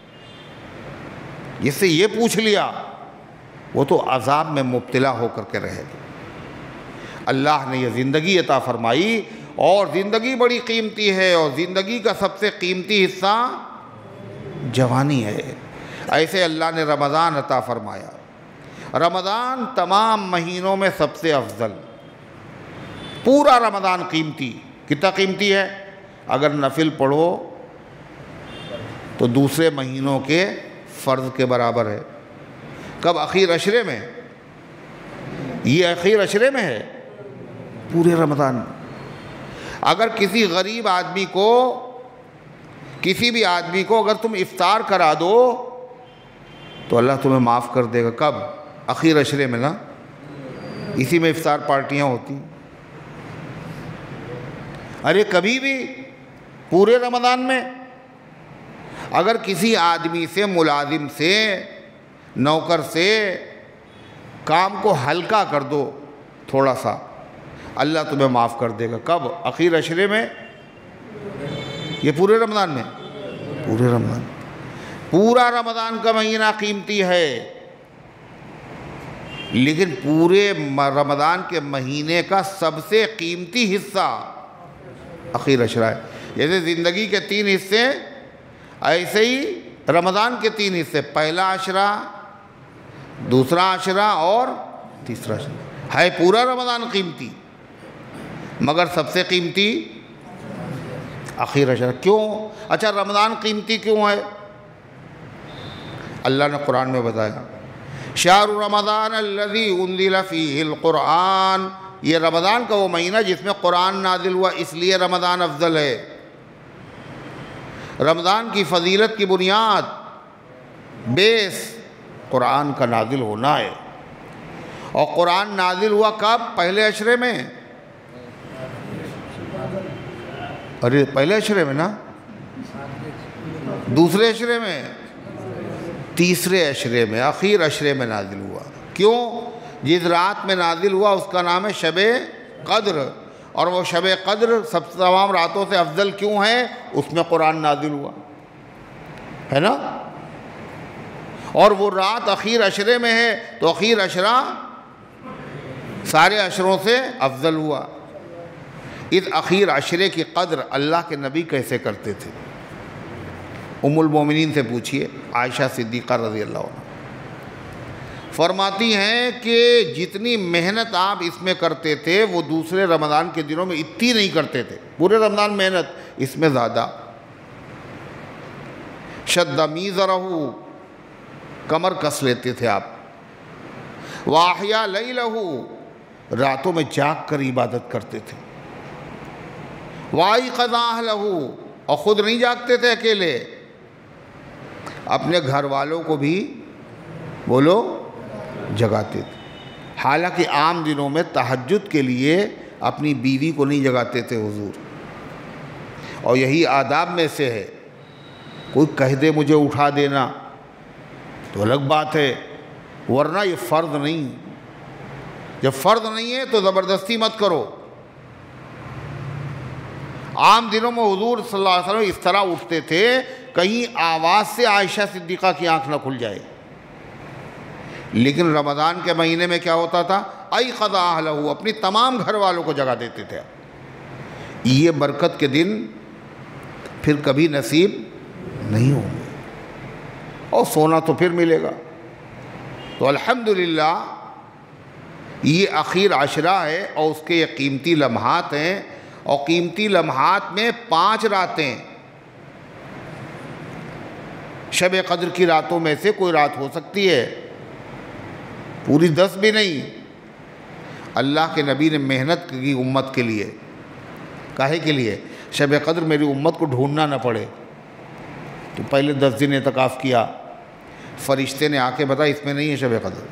جس سے یہ پوچھ لیا وہ تو عذاب میں مبتلا ہو کر کے رہے گا اللہ نے یہ زندگی عطا فرمائی اور زندگی بڑی قیمتی ہے اور زندگی کا سب سے قیمتی حصہ جوانی ہے ایسے اللہ نے رمضان عطا فرمایا رمضان تمام مہینوں میں سب سے افضل پورا رمضان قیمتی کتنا قیمتی ہے اگر نفل پڑھو تو دوسرے مہینوں کے فرض کے برابر ہے کب اخیر عشرے میں یہ اخیر عشرے میں ہے پورے رمضان میں اگر کسی غریب آدمی کو کسی بھی آدمی کو اگر تم افطار کرا دو تو اللہ تمہیں معاف کر دے گا کب اخیر عشرے میں نا اسی میں افطار پارٹیاں ہوتی ہیں ارے کبھی بھی پورے رمضان میں اگر کسی آدمی سے ملازم سے نوکر سے کام کو ہلکا کر دو تھوڑا سا اللہ تمہیں معاف کر دے گا کب اخیر عشرے میں یہ پورے رمضان میں پورے رمضان پورا رمضان کا مہینہ قیمتی ہے لیکن پورے رمضان کے مہینے کا سب سے قیمتی حصہ اخیر عشرہ ہے جیسے زندگی کے تین حصے ایسے ہی رمضان کے تین حصے پہلا عشرہ دوسرا عشرہ اور تیسرا عشرہ ہے پورا رمضان قیمتی مگر سب سے قیمتی اخیر عشرہ کیوں اچھا رمضان قیمتی کیوں ہے اللہ نے قرآن میں بتایا شہر رمضان الذی انزل فیہ القرآن یہ رمضان کا وہ مہینہ جس میں قرآن نازل ہوا اس لیے رمضان افضل ہے رمضان کی فضیلت کی بنیاد بیس قرآن کا نازل ہونا ہے اور قرآن نازل ہوا کب پہلے عشرے میں ارے پہلے عشرے میں نا دوسرے عشرے میں تیسرے عشرے میں اخیر عشرے میں نازل ہوا کیوں جس رات میں نازل ہوا اس کا نام ہے شب قدر اور وہ شب قدر سب تمام راتوں سے افضل کیوں ہے اس میں قرآن نازل ہوا ہے نا اور وہ رات اخیر عشرے میں ہے تو اخیر عشرہ سارے عشروں سے افضل ہوا اس اخیر عشرے کی قدر اللہ کے نبی کیسے کرتے تھے ام المومنین سے پوچھئے عائشہ صدیقہ رضی اللہ عنہ فرماتی ہیں کہ جتنی محنت آپ اس میں کرتے تھے وہ دوسرے رمضان کے دنوں میں اتنی نہیں کرتے تھے پورے رمضان محنت اس میں زیادہ شد میزرہ کمر کس لیتے تھے آپ واحیا لیلہ راتوں میں جاگ کر عبادت کرتے تھے وایقظ اہلہ اور خود نہیں جاگتے تھے اکیلے اپنے گھر والوں کو بھی بولو جگاتے تھے حالانکہ عام دنوں میں تہجد کے لیے اپنی بیوی کو نہیں جگاتے تھے حضور اور یہی آداب میں سے ہے کوئی کہہ دے مجھے اٹھا دینا تو الگ بات ہے ورنہ یہ فرض نہیں جب فرض نہیں ہے تو زبردستی مت کرو عام دنوں میں حضور صلی اللہ علیہ وسلم اس طرح اٹھتے تھے کہیں آواز سے عائشہ صدیقہ کی آنکھ نہ کھل جائے۔ لیکن رمضان کے مہینے میں کیا ہوتا تھا؟ ایقظ اہلہ، اپنی تمام گھر والوں کو جگا دیتے تھے۔ یہ برکت کے دن پھر کبھی نصیب نہیں ہوں گے، اور سونا تو پھر ملے گا۔ تو الحمدللہ یہ اخیر عشرہ ہے اور اس کے یہ قیمتی لمحات ہیں، اور قیمتی لمحات میں پانچ راتیں، شب قدر کی راتوں میں سے کوئی رات ہو سکتی ہے، پوری دس بھی نہیں۔ اللہ کے نبی نے محنت کی امت کے لیے، کاہے کے لیے؟ شب قدر میری امت کو ڈھونڈنا نہ پڑے۔ تو پہلے دس دن اعتکاف کیا، فرشتے نے آ کے بتایا اس میں نہیں ہے شب قدر۔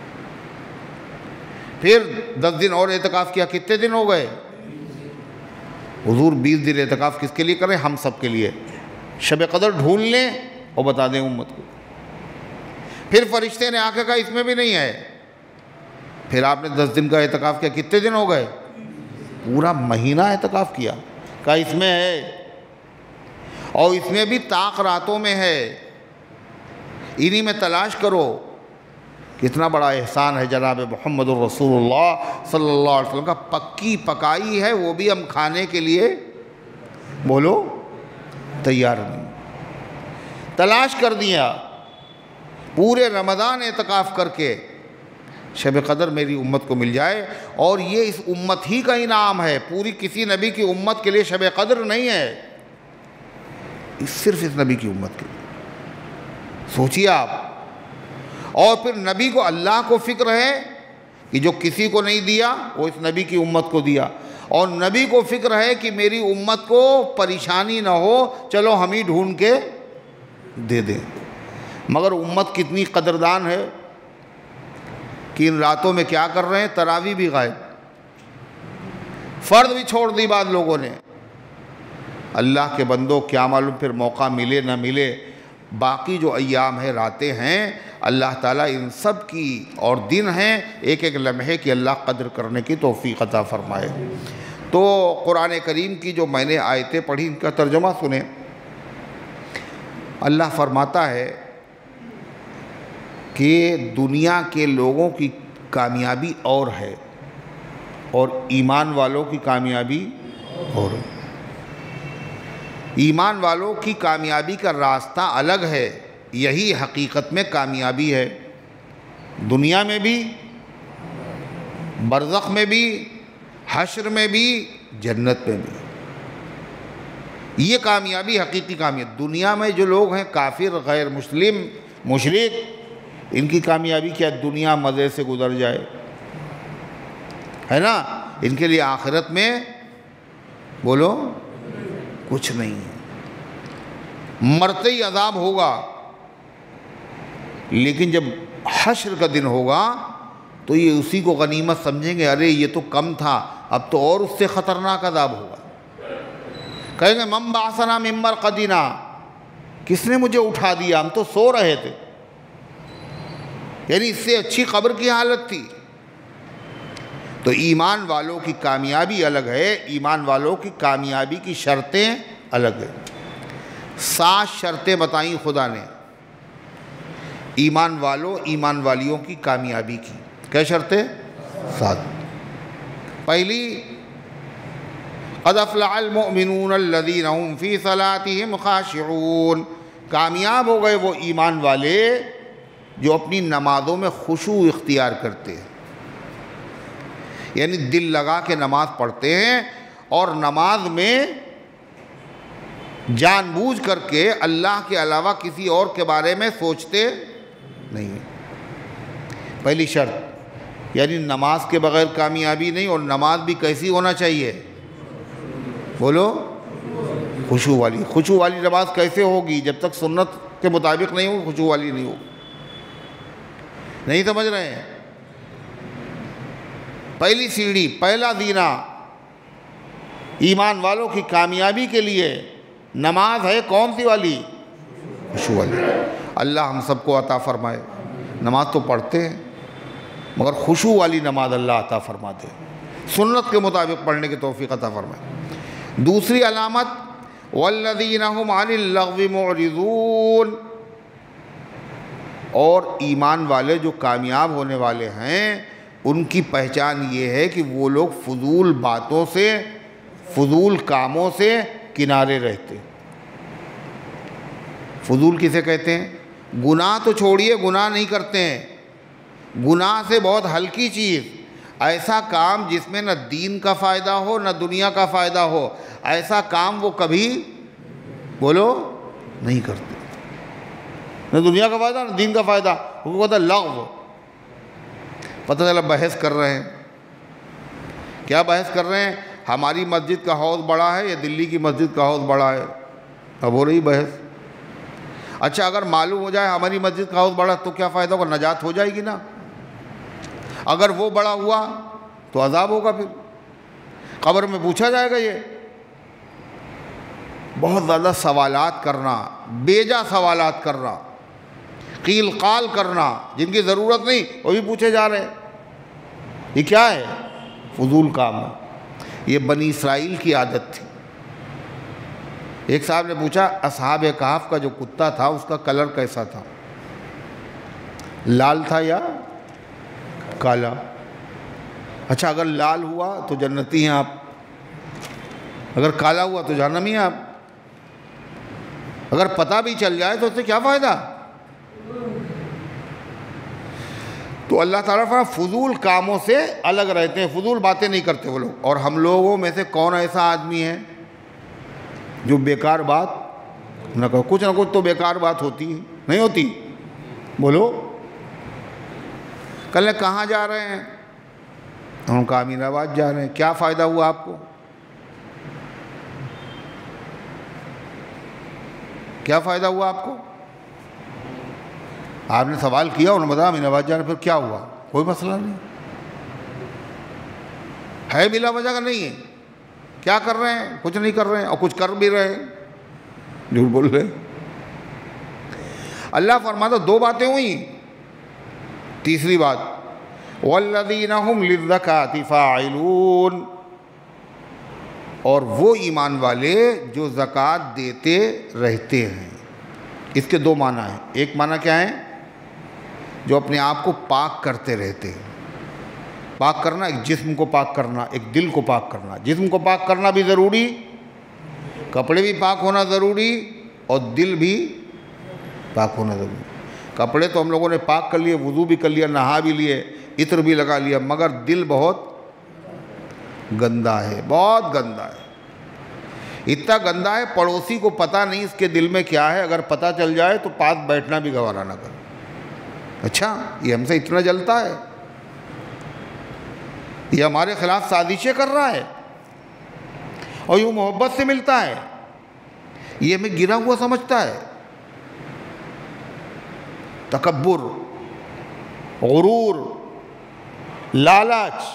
پھر دس دن اور اعتکاف کیا، کتنے دن ہو گئے؟ حضور بیس دن اعتکاف کس کے لیے کریں؟ ہم سب کے لیے، شب قدر ڈھونڈ لیں اور بتا دیں امت کو۔ پھر فرشتے نے آ کے کہا اس میں بھی نہیں ہے۔ پھر آپ نے دس دن کا اعتکاف کیا، کتنے دن ہو گئے؟ پورا مہینہ اعتکاف کیا، کہا اس میں ہے، اور اس میں بھی طاق راتوں میں ہے، انہی میں تلاش کرو۔ کتنا بڑا احسان ہے جناب محمد الرسول اللہ صلی اللہ علیہ وسلم کا، پکی پکائی ہے، وہ بھی ہم کھانے کے لیے بولو تیار نہیں۔ تلاش کر دیا پورے رمضان اعتکاف کر کے، شب قدر میری امت کو مل جائے، اور یہ اس امت ہی کا انعام ہے، پوری کسی نبی کی امت کے لیے شب قدر نہیں ہے، صرف اس نبی کی امت کے لیے۔ سوچیے آپ، اور پھر نبی کو، اللہ کو فکر ہے کہ جو کسی کو نہیں دیا وہ اس نبی کی امت کو دیا، اور نبی کو فکر ہے کہ میری امت کو پریشانی نہ ہو، چلو ہم ہی ڈھونڈ کے دے دیں۔ مگر امت کتنی قدردان ہے کہ ان راتوں میں کیا کر رہے ہیں؟ تراویح بھی غائب، فرض بھی چھوڑ دی بعض لوگوں نے۔ اللہ کے بندوں، کیا معلوم پھر موقع ملے نہ ملے، باقی جو ایام ہیں، راتیں ہیں، اللہ تعالیٰ ان سب کی، اور دن ہیں، ایک ایک لمحے کی اللہ قدر کرنے کی توفیق عطا فرمائے۔ تو قرآن کریم کی جو میں نے آیتیں پڑھی، ان کا ترجمہ سنیں۔ اللہ فرماتا ہے کہ دنیا کے لوگوں کی کامیابی اور ہے، اور ایمان والوں کی کامیابی اور ہے۔ ایمان والوں کی کامیابی کا راستہ الگ ہے، یہی حقیقت میں کامیابی ہے، دنیا میں بھی، برزخ میں بھی، حشر میں بھی، جنت میں بھی۔ یہ کامیابی حقیقی کامیابی۔ دنیا میں جو لوگ ہیں کافر، غیر مسلم، مشرک، ان کی کامیابی کیا؟ دنیا مزے سے گزر جائے، ہے نا؟ ان کے لیے آخرت میں بولو کچھ نہیں ہے، مرتے ہی عذاب ہوگا۔ لیکن جب حشر کا دن ہوگا تو یہ اسی کو غنیمت سمجھیں گے، ارے یہ تو کم تھا، اب تو اور اس سے خطرناک عذاب ہوگا۔ کہیں گے من بعثنا من مرقدنا، کس نے مجھے اٹھا دیا، ہم تو سو رہے تھے۔ یعنی اس سے اچھی قبر کی حالت تھی۔ تو ایمان والوں کی کامیابی الگ ہے، ایمان والوں کی کامیابی کی شرطیں الگ ہیں۔ سات شرطیں بتائیں خدا نے ایمان والوں، ایمان والیوں کی کامیابی کی۔ کیا شرطیں؟ سات۔ پہلی، قد افلح المؤمنون الذین هم فی صلاتهم خاشعون، کامیاب ہو گئے وہ ایمان والے جو اپنی نمازوں میں خشوع اختیار کرتے ہیں، یعنی دل لگا کے نماز پڑھتے ہیں، اور نماز میں جان بوجھ کر کے اللہ کے علاوہ کسی اور کے بارے میں سوچتے نہیں ہیں۔ پہلی شرط، یعنی نماز کے بغیر کامیابی نہیں، اور نماز بھی کیسی ہونا چاہیے؟ بولو خشوع والی۔ خشوع والی نماز کیسے ہوگی؟ جب تک سنت کے مطابق نہیں ہوگی، خشوع والی نہیں ہوگی۔ نہیں سمجھ رہے ہیں؟ پہلی سیڑھی، پہلا زینہ ایمان والوں کی کامیابی کے لیے نماز ہے، کون سی والی؟ خشوع والی۔ اللہ ہم سب کو عطا فرمائے، نماز تو پڑھتے ہیں مگر خشوع والی نماز اللہ عطا فرماتے، سنت کے مطابق پڑھنے کی توفیق عطا فرمائے۔ دوسری علامت، والذین هم عن اللغو معرضون، اور ایمان والے جو کامیاب ہونے والے ہیں ان کی پہچان یہ ہے کہ وہ لوگ فضول باتوں سے، فضول کاموں سے کنارے رہتے۔ فضول کسے کہتے ہیں؟ گناہ تو چھوڑیے، گناہ نہیں کرتے ہیں، گناہ سے بہت ہلکی چیز، ایسا کام جس میں نہ دین کا فائدہ ہو نہ دنیا کا فائدہ ہو، ایسا کام وہ کبھی بولو نہیں کرتے، نہ دنیا کا فائدہ نہ دین کا فائدہ، وہ کہتا ہے لغو۔ پتہ چلا بحث کر رہے ہیں، کیا بحث کر رہے ہیں؟ ہماری مسجد کا حوض بڑا ہے یا دلی کی مسجد کا حوض بڑا ہے؟ اب ہو رہی بحث۔ اچھا اگر معلوم ہو جائے ہماری مسجد کا حوض بڑا تو کیا فائدہ ہوگا؟ نجات ہو جائے گی نا۔ اگر وہ بڑا ہوا تو عذاب ہوگا، پھر قبر میں پوچھا جائے گا۔ یہ بہت زیادہ سوالات کرنا، بیجا سوالات کرنا، قیل قال کرنا جن کی ضرورت نہیں وہ بھی پوچھے جا رہے ہیں، یہ کیا ہے؟ فضول کام ہے۔ یہ بنی اسرائیل کی عادت تھی۔ ایک صاحب نے پوچھا اصحاب کہف کا جو کتا تھا اس کا کلر کیسا تھا؟ لال تھا یا کالا؟ اچھا اگر لال ہوا تو جنتی ہیں آپ، اگر کالا ہوا تو جہنمی ہیں آپ۔ اگر پتہ بھی چل جائے تو اس سے کیا فائدہ؟ تو اللہ تعالیٰ فرماتا ہے فضول کاموں سے الگ رہتے ہیں، فضول باتیں نہیں کرتے وہ لوگ۔ اور ہم لوگوں میں سے کون ایسا آدمی ہے جو بیکار بات نہ کرو؟ کچھ نہ کچھ تو بیکار بات ہوتی ہے، نہیں ہوتی؟ بولو۔ کل کہاں جا رہے ہیں؟ ہم کہا امین آباد جا رہے ہیں۔ کیا فائدہ ہوا آپ کو؟ کیا فائدہ ہوا آپ کو؟ آپ نے سوال کیا، انہوں نے بتایا امین آباد جا رہے ہیں، پھر کیا ہوا؟ کوئی مسئلہ نہیں ہے، بلا وجہ کا نہیں ہے۔ کیا کر رہے ہیں؟ کچھ نہیں کر رہے ہیں، اور کچھ کر بھی رہے ہیں، جھوٹ بول رہے ہیں۔ اللہ فرماتا دو باتیں ہوئیں۔ تیسری بات والذین هم للزکاۃ فاعلون، اور وہ ایمان والے جو زکوٰۃ دیتے رہتے ہیں۔ اس کے دو معنی ہیں۔ ایک معنی کیا ہے؟ جو اپنے آپ کو پاک کرتے رہتے ہیں۔ پاک کرنا، ایک جسم کو پاک کرنا، ایک دل کو پاک کرنا۔ جسم کو پاک کرنا بھی ضروری، کپڑے بھی پاک ہونا ضروری، اور دل بھی پاک ہونا ضروری۔ کپڑے تو ہم لوگوں نے پاک کر لیے، وضو بھی کر لیا، نہا بھی لیے، عطر بھی لگا لیا، مگر دل بہت گندا ہے، بہت گندا ہے۔ اتنا گندا ہے پڑوسی کو پتہ نہیں اس کے دل میں کیا ہے، اگر پتہ چل جائے تو پاس بیٹھنا بھی گوارا نہ کرے۔ اچھا یہ ہم سے اتنا جلتا ہے، یہ ہمارے خلاف سازشیں کر رہا ہے، اور یوں محبت سے ملتا ہے، یہ ہمیں گرا ہوا سمجھتا ہے۔ تکبر، غرور، لالچ،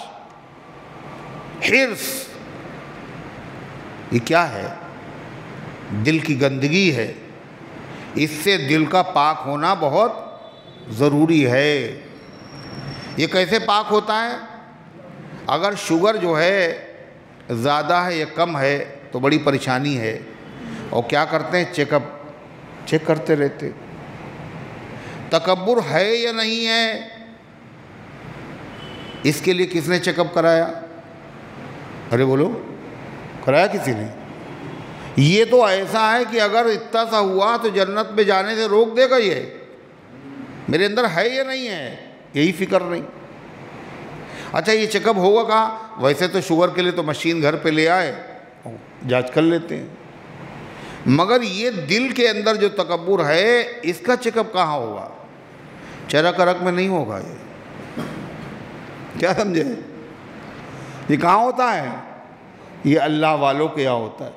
حرص، یہ کیا ہے؟ دل کی گندگی ہے۔ اس سے دل کا پاک ہونا بہت ضروری ہے۔ یہ کیسے پاک ہوتا ہے؟ اگر شوگر جو ہے زیادہ ہے یا کم ہے تو بڑی پریشانی ہے، اور کیا کرتے ہیں؟ چیک اپ چیک کرتے رہتے۔ تکبر ہے یا نہیں ہے، اس کے لیے کس نے چیک اپ کرایا؟ ارے بولو، کرایا کسی نے؟ یہ تو ایسا ہے کہ اگر اتنا سا ہوا تو جنت میں جانے سے روک دے گا۔ یہ میرے اندر ہے یا نہیں ہے، یہی فکر نہیں۔ اچھا یہ چیک اپ ہوگا کہاں؟ ویسے تو شوگر کے لیے تو مشین گھر پہ لے آئے، جانچ کر لیتے ہیں، مگر یہ دل کے اندر جو تکبر ہے اس کا چیک اپ کہاں ہوگا؟ چرک ارک میں نہیں ہوگا۔ یہ کیا سمجھے؟ یہ کہاں ہوتا ہے؟ یہ اللہ والوں کے یہاں ہوتا ہے۔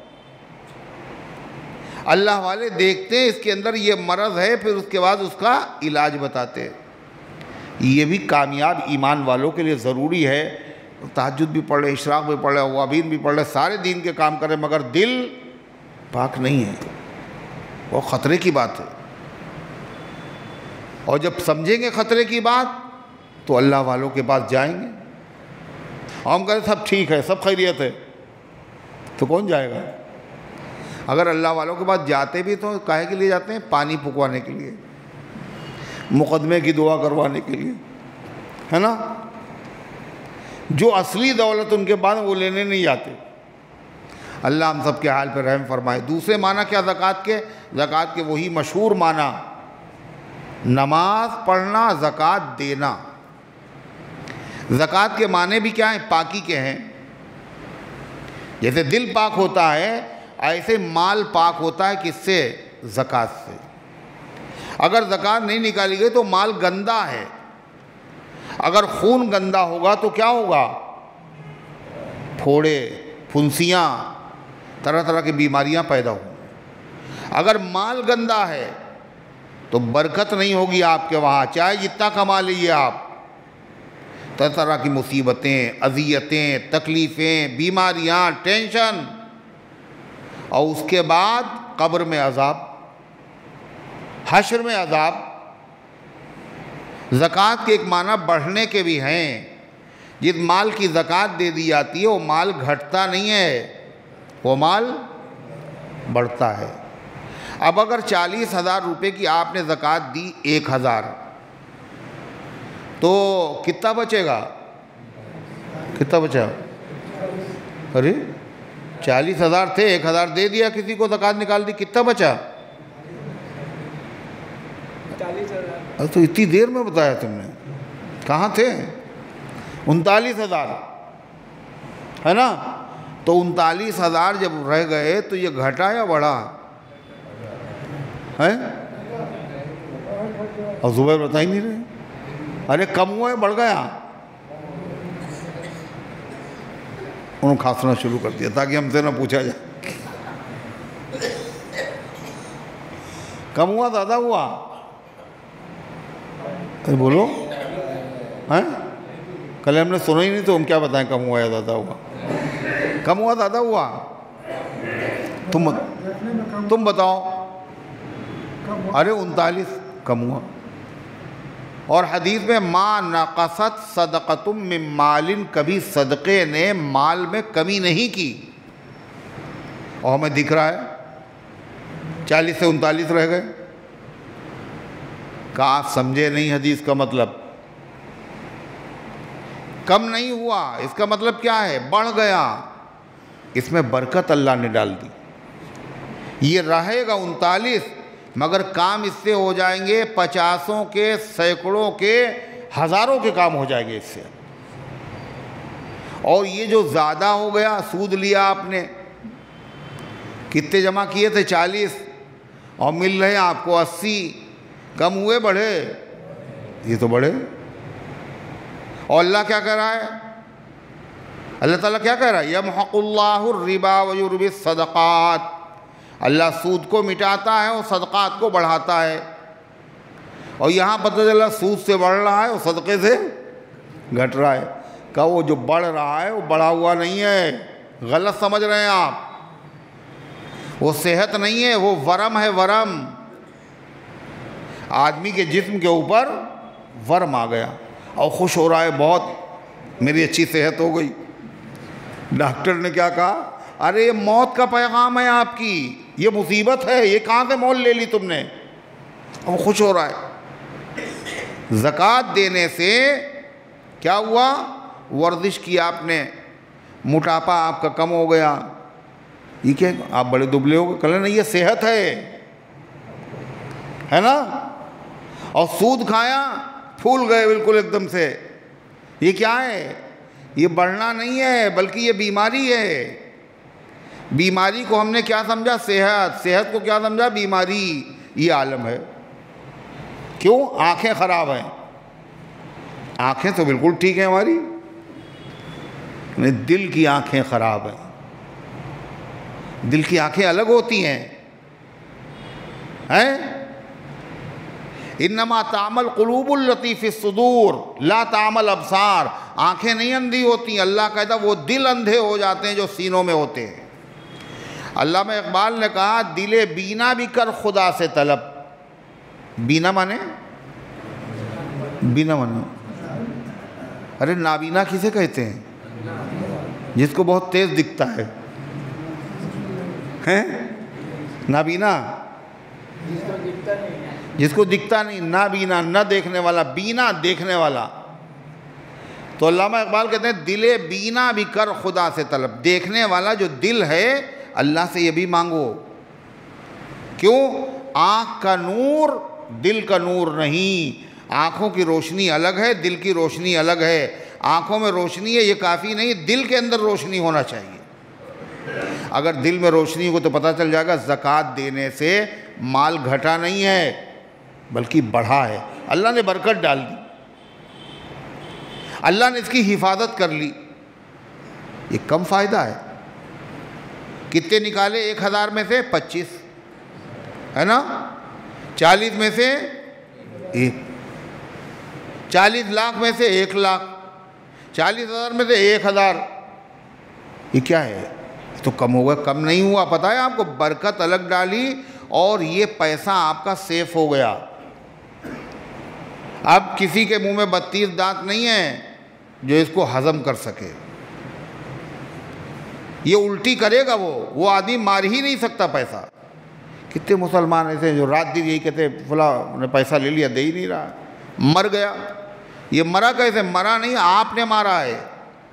اللہ والے دیکھتے ہیں اس کے اندر یہ مرض ہے، پھر اس کے بعد اس کا علاج بتاتے ہیں۔ یہ بھی کامیاب ایمان والوں کے لیے ضروری ہے۔ تہجد بھی پڑھ لے، اشراق بھی پڑھ لے، اوابین بھی پڑھ لے، سارے دین کے کام کرے، مگر دل پاک نہیں ہے، وہ خطرے کی بات ہے۔ اور جب سمجھیں گے خطرے کی بات تو اللہ والوں کے پاس جائیں گے۔ ہم کہتے سب ٹھیک ہے، سب خیریت ہے، تو کون جائے گا؟ اگر اللہ والوں کے پاس جاتے بھی تو کاہے کے لیے جاتے ہیں؟ پانی پھکوانے کے لیے، مقدمے کی دعا کروانے کے لیے، ہے نا؟ جو اصلی دولت ان کے پاس وہ لینے نہیں جاتے۔ اللہ ہم سب کے حال پہ رحم فرمائے۔ دوسرے معنی کیا زکوٰۃ کے؟ زکوٰۃ کے وہی مشہور معنی، نماز پڑھنا، زکوٰۃ دینا۔ زکوٰۃ کے معنی بھی کیا ہیں؟ پاکی کے ہیں۔ جیسے دل پاک ہوتا ہے ایسے مال پاک ہوتا ہے، کس سے؟ زکوٰۃ سے۔ اگر زکوٰۃ نہیں نکالی گئی تو مال گندا ہے۔ اگر خون گندا ہوگا تو کیا ہوگا؟ پھوڑے، پھنسیاں، طرح طرح کی بیماریاں پیدا ہوں۔ اگر مال گندا ہے تو برکت نہیں ہوگی آپ کے وہاں، چاہے جتنا کما لیجیے آپ، طرح طرح کی مصیبتیں، اذیتیں، تکلیفیں، بیماریاں، ٹینشن، اور اس کے بعد قبر میں عذاب، حشر میں عذاب۔ زکوٰۃ کے ایک معنی بڑھنے کے بھی ہیں۔ جس مال کی زکوٰۃ دے دی جاتی ہے وہ مال گھٹتا نہیں ہے، وہ مال بڑھتا ہے۔ اب اگر چالیس ہزار روپے کی آپ نے زکوٰۃ دی ایک ہزار، تو کتنا بچے گا؟ کتنا بچا؟ ارے چالیس ہزار تھے، ایک ہزار دے دیا کسی کو، زکوٰۃ نکال دی، کتنا بچا؟ ارے تو اتنی دیر میں بتایا تم نے، کہاں تھے؟ انتالیس ہزار ہے نا؟ تو انتالیس ہزار جب رہ گئے تو یہ گھٹا یا بڑھا ہے؟ اور زبیر بتا ہی نہیں رہے۔ ارے کم ہوا ہے بڑھ گیا؟ انہوں نے کھانسنا شروع کر دیا تاکہ ہم سے نہ پوچھا جائے۔ کم ہوا زیادہ ہوا؟ بولو، ہیں؟ کل ہم نے سنا ہی نہیں تو ہم کیا بتائیں کم ہوا یا زیادہ ہوا؟ کم ہوا زیادہ ہوا؟ تم تم بتاؤ۔ ارے انتالیس کم ہوا۔ اور حدیث میں ما نقصت صدقۃ من مال، کبھی صدقے نے مال میں کمی نہیں کی، اور ہمیں دکھ رہا ہے چالیس سے انتالیس رہ گئے۔ کہ آپ سمجھے نہیں حدیث کا مطلب؟ کم نہیں ہوا، اس کا مطلب کیا ہے؟ بڑھ گیا۔ اس میں برکت اللہ نے ڈال دی۔ یہ رہے گا انتالیس، مگر کام اس سے ہو جائیں گے پچاسوں کے، سینکڑوں کے، ہزاروں کے کام ہو جائیں گے اس سے۔ اور یہ جو زیادہ ہو گیا، سود لیا آپ نے، کتنے جمع کیے تھے؟ چالیس، اور مل رہے ہیں آپ کو اسی، کم ہوئے بڑھے؟ یہ تو بڑھے۔ اور اللہ کیا کہہ رہا ہے؟ اللہ تعالیٰ کیا کہہ رہا ہے؟ یمحق اللہ الربا ویربی الصدقات۔ اللہ سود کو مٹاتا ہے اور صدقات کو بڑھاتا ہے۔ اور یہاں پتہ چلا سود سے بڑھ رہا ہے اور صدقے سے گھٹ رہا ہے۔ کہ وہ جو بڑھ رہا ہے وہ بڑھا ہوا نہیں ہے، غلط سمجھ رہے ہیں آپ۔ وہ صحت نہیں ہے، وہ ورم ہے، ورم۔ آدمی کے جسم کے اوپر ورم آ گیا اور خوش ہو رہا ہے بہت، میری اچھی صحت ہو گئی۔ ڈاکٹر نے کیا کہا؟ ارے یہ موت کا پیغام ہے آپ کی، یہ مصیبت ہے، یہ کہاں سے مول لے لی تم نے؟ اور وہ خوش ہو رہا ہے۔ زکوٰۃ دینے سے کیا ہوا؟ ورزش کی آپ نے، موٹاپا آپ کا کم ہو گیا۔ یہ کیا؟ آپ بڑے دبلے ہو گئے، کہنے نہیں یہ صحت ہے، ہے نا؟ اور سود کھایا، پھول گئے بالکل ایک دم سے۔ یہ کیا ہے؟ یہ بڑھنا نہیں ہے بلکہ یہ بیماری ہے۔ بیماری کو ہم نے کیا سمجھا؟ صحت۔ صحت کو کیا سمجھا؟ بیماری۔ یہ عالم ہے۔ کیوں؟ آنکھیں خراب ہیں۔ آنکھیں تو بالکل ٹھیک ہیں ہماری، دل کی آنکھیں خراب ہیں۔ دل کی آنکھیں الگ ہوتی ہیں، ہیں؟ انما تعمل قلوب التی فی الصدور لا تعمل ابصار۔ آنکھیں نہیں اندھی ہوتی، اللہ کہتا وہ دل اندھے ہو جاتے ہیں جو سینوں میں ہوتے ہیں۔ علامہ اقبال نے کہا دل بینا بھی کر خدا سے طلب۔ بینا مانے؟ بینا مانے؟ ارے نابینا کسے کہتے ہیں؟ جس کو بہت تیز دکھتا ہے، ہیں؟ نابینا جس کو دکھتا نہیں، نابینا نہ دیکھنے والا، بینا دیکھنے والا. تو علامہ اقبال کہتے ہیں دل بینا بھی کر خدا سے طلب. دیکھنے والا جو دل ہے اللہ سے یہ بھی مانگو. کیوں؟ آنکھ کا نور دل کا نور نہیں. آنکھوں کی روشنی الگ ہے، دل کی روشنی الگ ہے. آنکھوں میں روشنی ہے یہ کافی نہیں، دل کے اندر روشنی ہونا چاہیے. اگر دل میں روشنی ہو تو پتہ چل جائے گا زکوٰۃ دینے سے مال گھٹا نہیں ہے بلکہ بڑھا ہے. اللہ نے برکت ڈال دی، اللہ نے اس کی حفاظت کر لی. یہ کم فائدہ ہے. کتنے نکالے ایک ہزار میں سے؟ پچیس ہے نا. چالیس میں سے ایک، چالیس لاکھ میں سے ایک لاکھ، چالیس ہزار میں سے ایک ہزار. یہ کیا ہے؟ تو کم ہو گیا؟ کم نہیں ہوا. پتہ ہے آپ کو، برکت الگ ڈالی اور یہ پیسہ آپ کا سیف ہو گیا. اب کسی کے منہ میں بتیس دانت نہیں ہیں جو اس کو ہضم کر سکے. یہ الٹی کرے گا، وہ وہ آدمی مار ہی نہیں سکتا پیسہ. کتنے مسلمان ایسے ہیں جو رات دن یہی کہتے فلاں نے پیسہ لے لیا، دے ہی نہیں رہا، مر گیا. یہ مرا کیسے؟ مرا نہیں، آپ نے مارا ہے.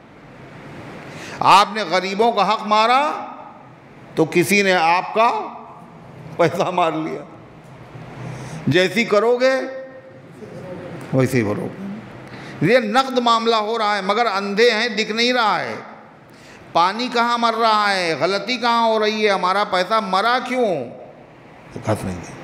آپ نے غریبوں کا حق مارا تو کسی نے آپ کا پیسہ مار لیا. جیسی کرو گے ویسے ہی بھرو گے. یہ نقد معاملہ ہو رہا ہے مگر اندھے ہیں، دکھ نہیں رہا ہے. پانی کہاں مر رہا ہے، غلطی کہاں ہو رہی ہے، ہمارا پیسہ مرا کیوں؟ دکھت نہیں ہے.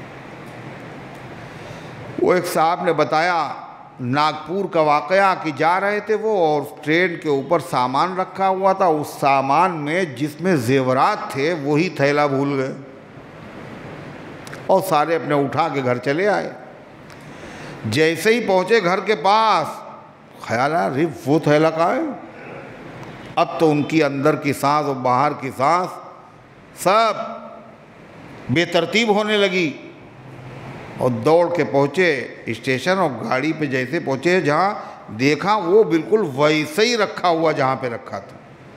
وہ ایک صاحب نے بتایا ناگپور کا واقعہ کہ جا رہے تھے وہ اور ٹرین کے اوپر سامان رکھا ہوا تھا. اس سامان میں جس میں زیورات تھے وہی تھیلا بھول گئے اور سارے اپنے اٹھا کے گھر چلے آئے. جیسے ہی پہنچے گھر کے پاس خیال آیا ارے وہ تھیلا کہاں ہے. اب تو ان کی اندر کی سانس اور باہر کی سانس سب بے ترتیب ہونے لگی اور دوڑ کے پہنچے اسٹیشن اور گاڑی پہ جیسے پہنچے جہاں دیکھا وہ بالکل ویسے ہی رکھا ہوا جہاں پہ رکھا تھا،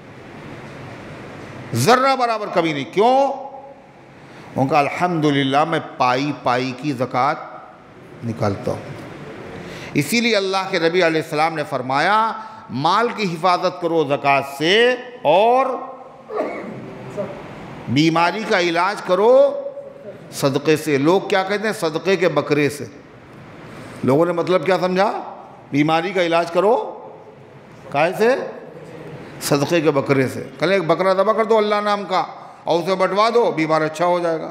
ذرہ برابر کمی نہیں. کیوں؟ ان کا الحمدللہ میں پائی پائی کی زکوٰۃ نکالتا ہوں. اسی لیے اللہ کے نبی علیہ السلام نے فرمایا مال کی حفاظت کرو زکوٰۃ سے اور بیماری کا علاج کرو صدقے سے. لوگ کیا کہتے ہیں؟ صدقے کے بکرے سے. لوگوں نے مطلب کیا سمجھا؟ بیماری کا علاج کرو کائے سے؟ صدقے کے بکرے سے. کل ایک بکرا ذبح کر دو اللہ نام کا اور اسے بٹوا دو، بیمار اچھا ہو جائے گا.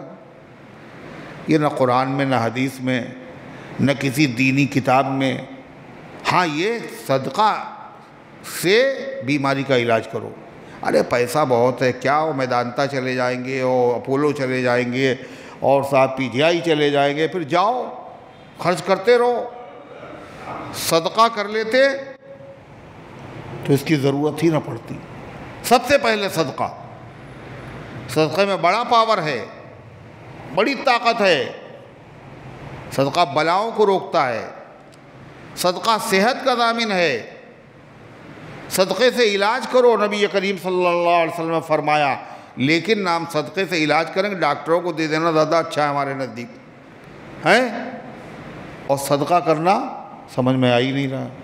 یہ نہ قرآن میں نہ حدیث میں نہ کسی دینی کتاب میں. ہاں یہ صدقہ سے بیماری کا علاج کرو. ارے پیسہ بہت ہے، کیا وہ میدانتا چلے جائیں گے اور اپولو چلے جائیں گے اور صاحب پی جی آئی چلے جائیں گے، پھر جاؤ خرچ کرتے رہو. صدقہ کر لیتے تو اس کی ضرورت ہی نہ پڑتی. سب سے پہلے صدقہ. صدقے میں بڑا پاور ہے، بڑی طاقت ہے. صدقہ بلاؤں کو روکتا ہے، صدقہ صحت کا ضامن ہے. صدقے سے علاج کرو، نبی کریم صلی اللہ علیہ وسلم نے فرمایا. لیکن نام صدقے سے علاج کریں گے ڈاکٹروں کو دے دینا زیادہ اچھا ہے ہمارے نزدیک ہے، اور صدقہ کرنا سمجھ میں آ ہی نہیں رہا.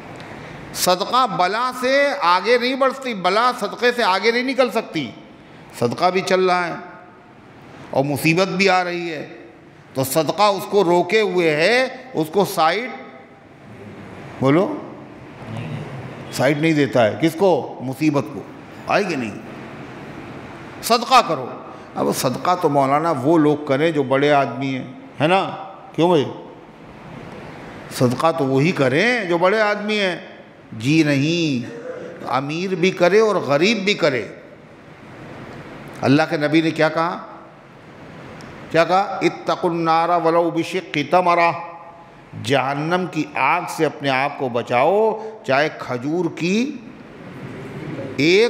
صدقہ بلا سے آگے نہیں بڑھتی، بلا صدقے سے آگے نہیں نکل سکتی. صدقہ بھی چل رہا ہے اور مصیبت بھی آ رہی ہے تو صدقہ اس کو روکے ہوئے ہے، اس کو سائڈ بولو سائڈ نہیں دیتا ہے. کس کو؟ مصیبت کو. آئے گی نہیں. صدقہ کرو. اب صدقہ تو مولانا وہ لوگ کریں جو بڑے آدمی ہیں، ہے نا؟ کیوں بھائی؟ صدقہ تو وہی کریں جو بڑے آدمی ہیں. جی نہیں، امیر بھی کرے اور غریب بھی کرے. اللہ کے نبی نے کیا کہا؟ کیا کہا؟ اتقوا النار ولو بشق تمرہ. جہنم کی آگ سے اپنے آپ کو بچاؤ چاہے کھجور کی ایک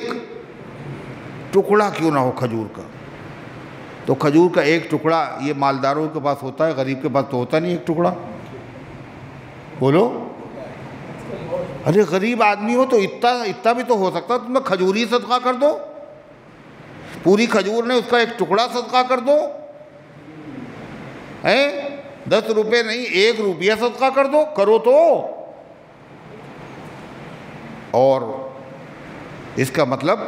ٹکڑا کیوں نہ ہو کھجور کا. تو کھجور کا ایک ٹکڑا یہ مالداروں کے پاس ہوتا ہے، غریب کے پاس تو ہوتا نہیں ایک ٹکڑا. بولو ارے غریب آدمی ہو تو اتنا اتنا بھی تو ہو سکتا، تم نے کھجور ہی صدقہ کر دو. پوری کھجور نے اس کا ایک ٹکڑا صدقہ کر دو. ہیں دس روپے نہیں ایک روپیہ صدقہ کر دو، کرو تو۔ اور اس کا مطلب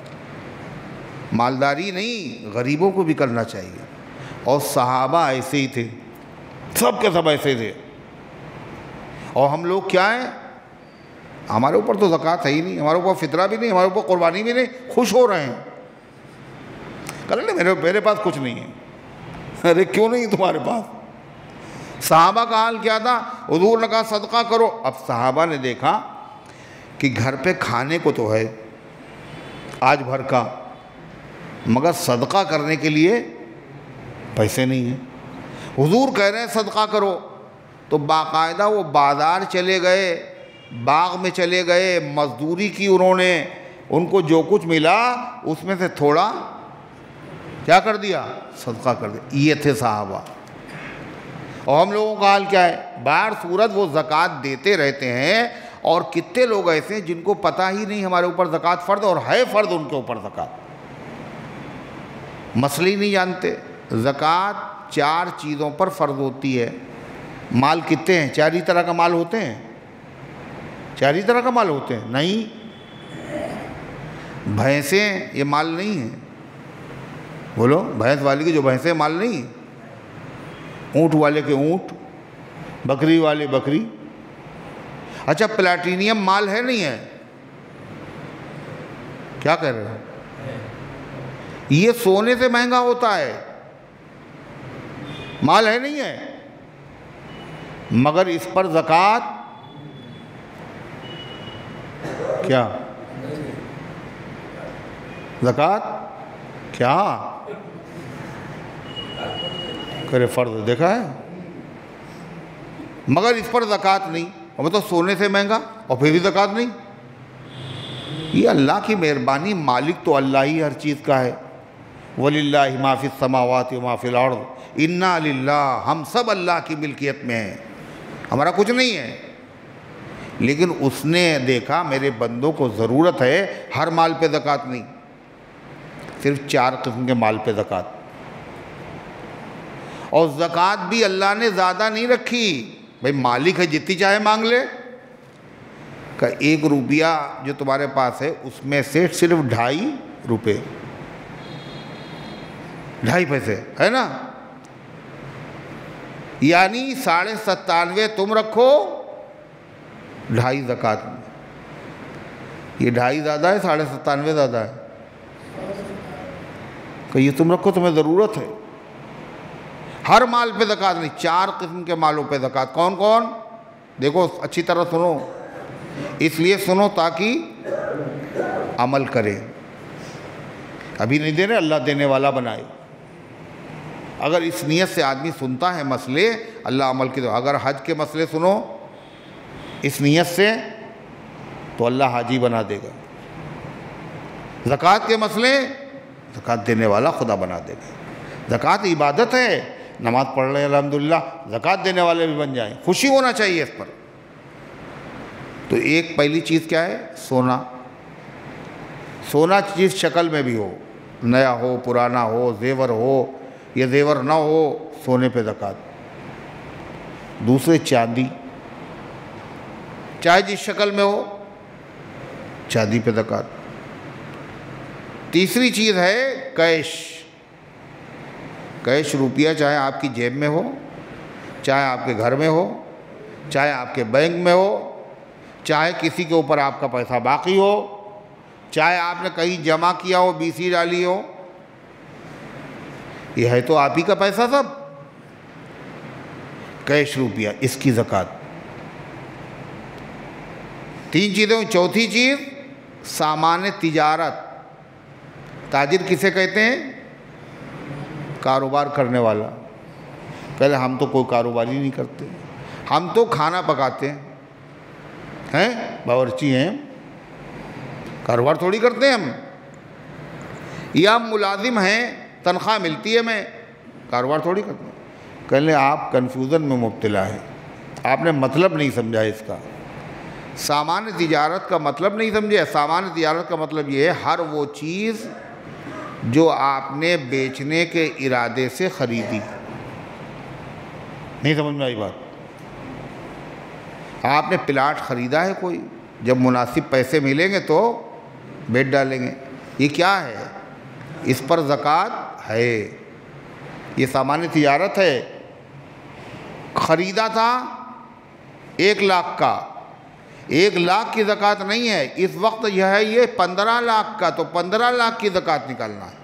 مالداری نہیں، غریبوں کو بھی کرنا چاہیے۔ اور صحابہ ایسے ہی تھے، سب کے سب ایسے تھے۔ اور ہم لوگ کیا ہیں؟ ہمارے اوپر تو زکوٰۃ ہے ہی نہیں، ہمارے اوپر فطرہ بھی نہیں، ہمارے اوپر قربانی بھی نہیں، خوش ہو رہے ہیں، کہہ رہے میرے میرے پاس کچھ نہیں ہے۔ ارے کیوں نہیں تمہارے پاس؟ صحابہ کا حال کیا تھا؟ حضور نے کہا صدقہ کرو۔ اب صحابہ نے دیکھا کہ گھر پہ کھانے کو تو ہے آج بھر کا، مگر صدقہ کرنے کے لیے پیسے نہیں ہیں۔ حضور کہہ رہے ہیں صدقہ کرو، تو باقاعدہ وہ بازار چلے گئے، باغ میں چلے گئے، مزدوری کی انہوں نے، ان کو جو کچھ ملا اس میں سے تھوڑا کیا کر دیا؟ صدقہ کر دیا۔ یہ تھے صحابہ۔ اور ہم لوگوں کا حال کیا ہے؟ باہر صورت وہ زکوٰۃ دیتے رہتے ہیں، اور کتنے لوگ ایسے ہیں جن کو پتہ ہی نہیں ہمارے اوپر زکوٰۃ فرض، اور ہے فرض ان کے اوپر زکوٰۃ، مسئلہ ہی نہیں جانتے۔ زکوٰۃ چار چیزوں پر فرض ہوتی ہے۔ مال کتنے ہیں؟ چار ہی طرح کا مال ہوتے ہیں؟ چار ہی طرح کا مال ہوتے ہیں؟ نہیں، بھینسیں یہ مال نہیں ہیں۔ بولو، بھینس والے کی جو بھینسیں مال نہیں ہیں، اونٹ والے کے اونٹ، بکری والے بکری۔ اچھا پلاٹینیم مال ہے نہیں ہے؟ کیا کہہ رہے ہیں؟ یہ سونے سے مہنگا ہوتا ہے، مال ہے نہیں ہے، مگر اس پر زکوٰۃ کیا؟ زکوٰۃ کیا کرے؟ فرض دیکھا ہے، مگر اس پر زکوٰۃ نہیں۔ اور مطلب سونے سے مہنگا اور پھر بھی زکوٰۃ نہیں۔ یہ اللہ کی مہربانی، مالک تو اللہ ہی ہر چیز کا ہے۔ وَلِلَّهِ مَا فِي السَّمَاوَاتِ وَمَا فِي الْأَرْضِ اِنَّا لِلَّهِ، ہم سب اللہ کی ملکیت میں ہیں، ہمارا کچھ نہیں ہے۔ لیکن اس نے دیکھا میرے بندوں کو ضرورت ہے، ہر مال پہ زکوٰۃ نہیں، صرف چار قسم کے مال پہ زکوٰۃ۔ اور زکوٰۃ بھی اللہ نے زیادہ نہیں رکھی، بھئی مالک ہے جتنی چاہے مانگ لے، کہ ایک روپیہ جو تمہارے پاس ہے اس میں سے صرف ڈھائی روپے، ڈھائی پیسے ہے نا، یعنی ساڑھے ستانوے تم رکھو، ڈھائی زکوٰۃ میں۔ یہ ڈھائی زیادہ ہے، ساڑھے ستانوے زیادہ ہے؟ کہ یہ تم رکھو، تمہیں ضرورت ہے۔ ہر مال پہ زکوٰۃ نہیں، چار قسم کے مالوں پہ زکوٰۃ۔ کون کون؟ دیکھو اچھی طرح سنو، اس لیے سنو تاکہ عمل کرے۔ ابھی نہیں دے رہے، اللہ دینے والا بنائے۔ اگر اس نیت سے آدمی سنتا ہے مسئلے، اللہ عمل کی دو۔ اگر حج کے مسئلے سنو اس نیت سے تو اللہ حاجی بنا دے گا۔ زکوٰۃ کے مسئلے، زکوٰۃ دینے والا خدا بنا دے گا۔ زکوٰۃ عبادت ہے، نماز پڑھ رہے ہیں الحمدللہ، زکوٰۃ دینے والے بھی بن جائیں، خوشی ہونا چاہیے اس پر۔ تو ایک پہلی چیز کیا ہے؟ سونا۔ سونا جس شکل میں بھی ہو، نیا ہو، پرانا ہو، زیور ہو یا زیور نہ ہو، سونے پہ زکوٰۃ۔ دوسرے چاندی، چاہے جس شکل میں ہو، چاندی پہ زکوٰۃ۔ تیسری چیز ہے کیش۔ کیش روپیہ، چاہے آپ کی جیب میں ہو، چاہے آپ کے گھر میں ہو، چاہے آپ کے بینک میں ہو، چاہے کسی کے اوپر آپ کا پیسہ باقی ہو، چاہے آپ نے کہیں جمع کیا ہو، بی سی ڈالی ہو، یہ ہے تو آپ ہی کا پیسہ سب۔ کیش روپیہ، اس کی زکوٰۃ۔ تین چیزیں۔ چوتھی چیز سامان تجارت۔ تاجر کسے کہتے ہیں؟ کاروبار کرنے والا۔ پہلے ہم تو کوئی کاروبار ہی نہیں کرتے، ہم تو کھانا پکاتے ہیں، ہیں باورچی ہیں، کاروبار تھوڑی کرتے ہیں ہم۔ یا ہم ملازم ہیں، تنخواہ ملتی ہے، میں کاروبار تھوڑی کرتے ہیں۔ کہلے آپ کنفیوژن میں مبتلا ہیں، آپ نے مطلب نہیں سمجھا اس کا۔ سامان تجارت کا مطلب نہیں سمجھے۔ سامان تجارت کا مطلب یہ ہے ہر وہ چیز جو آپ نے بیچنے کے ارادے سے خریدی، نہیں سمجھ میں آئی بات؟ آپ نے پلاٹ خریدا ہے کوئی، جب مناسب پیسے ملیں گے تو بیچ ڈالیں گے، یہ کیا ہے؟ اس پر زکوٰۃ ہے، یہ سامان تجارت ہے، خریدا تھا ایک لاکھ کا، ایک لاکھ کی زکوٰۃ نہیں ہے، اس وقت یہ ہے یہ پندرہ لاکھ کا، تو پندرہ لاکھ کی زکوٰۃ نکالنا ہے۔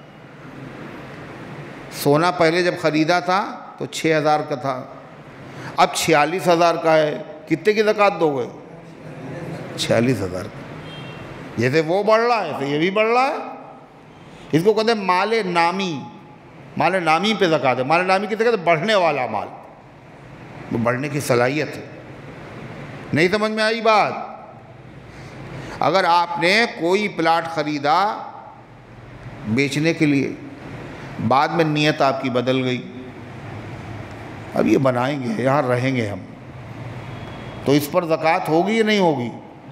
سونا پہلے جب خریدا تھا تو چھ ہزار کا تھا، اب چھیالیس ہزار کا ہے، کتنے کی زکوٰۃ دو گے؟ چھیالیس ہزار کا۔ جیسے وہ بڑھ رہا ہے تو یہ بھی بڑھ رہا ہے، اس کو کہتے ہیں مال نامی، مال نامی پہ زکوٰۃ ہے۔ مال نامی کسے کہتے ہیں؟ بڑھنے والا مال، وہ بڑھنے کی صلاحیت ہے۔ نہیں سمجھ میں آئی بات؟ اگر آپ نے کوئی پلاٹ خریدا بیچنے کے لیے، بعد میں نیت آپ کی بدل گئی، اب یہ بنائیں گے، یہاں رہیں گے ہم، تو اس پر زکوٰۃ ہوگی یا نہیں ہوگی؟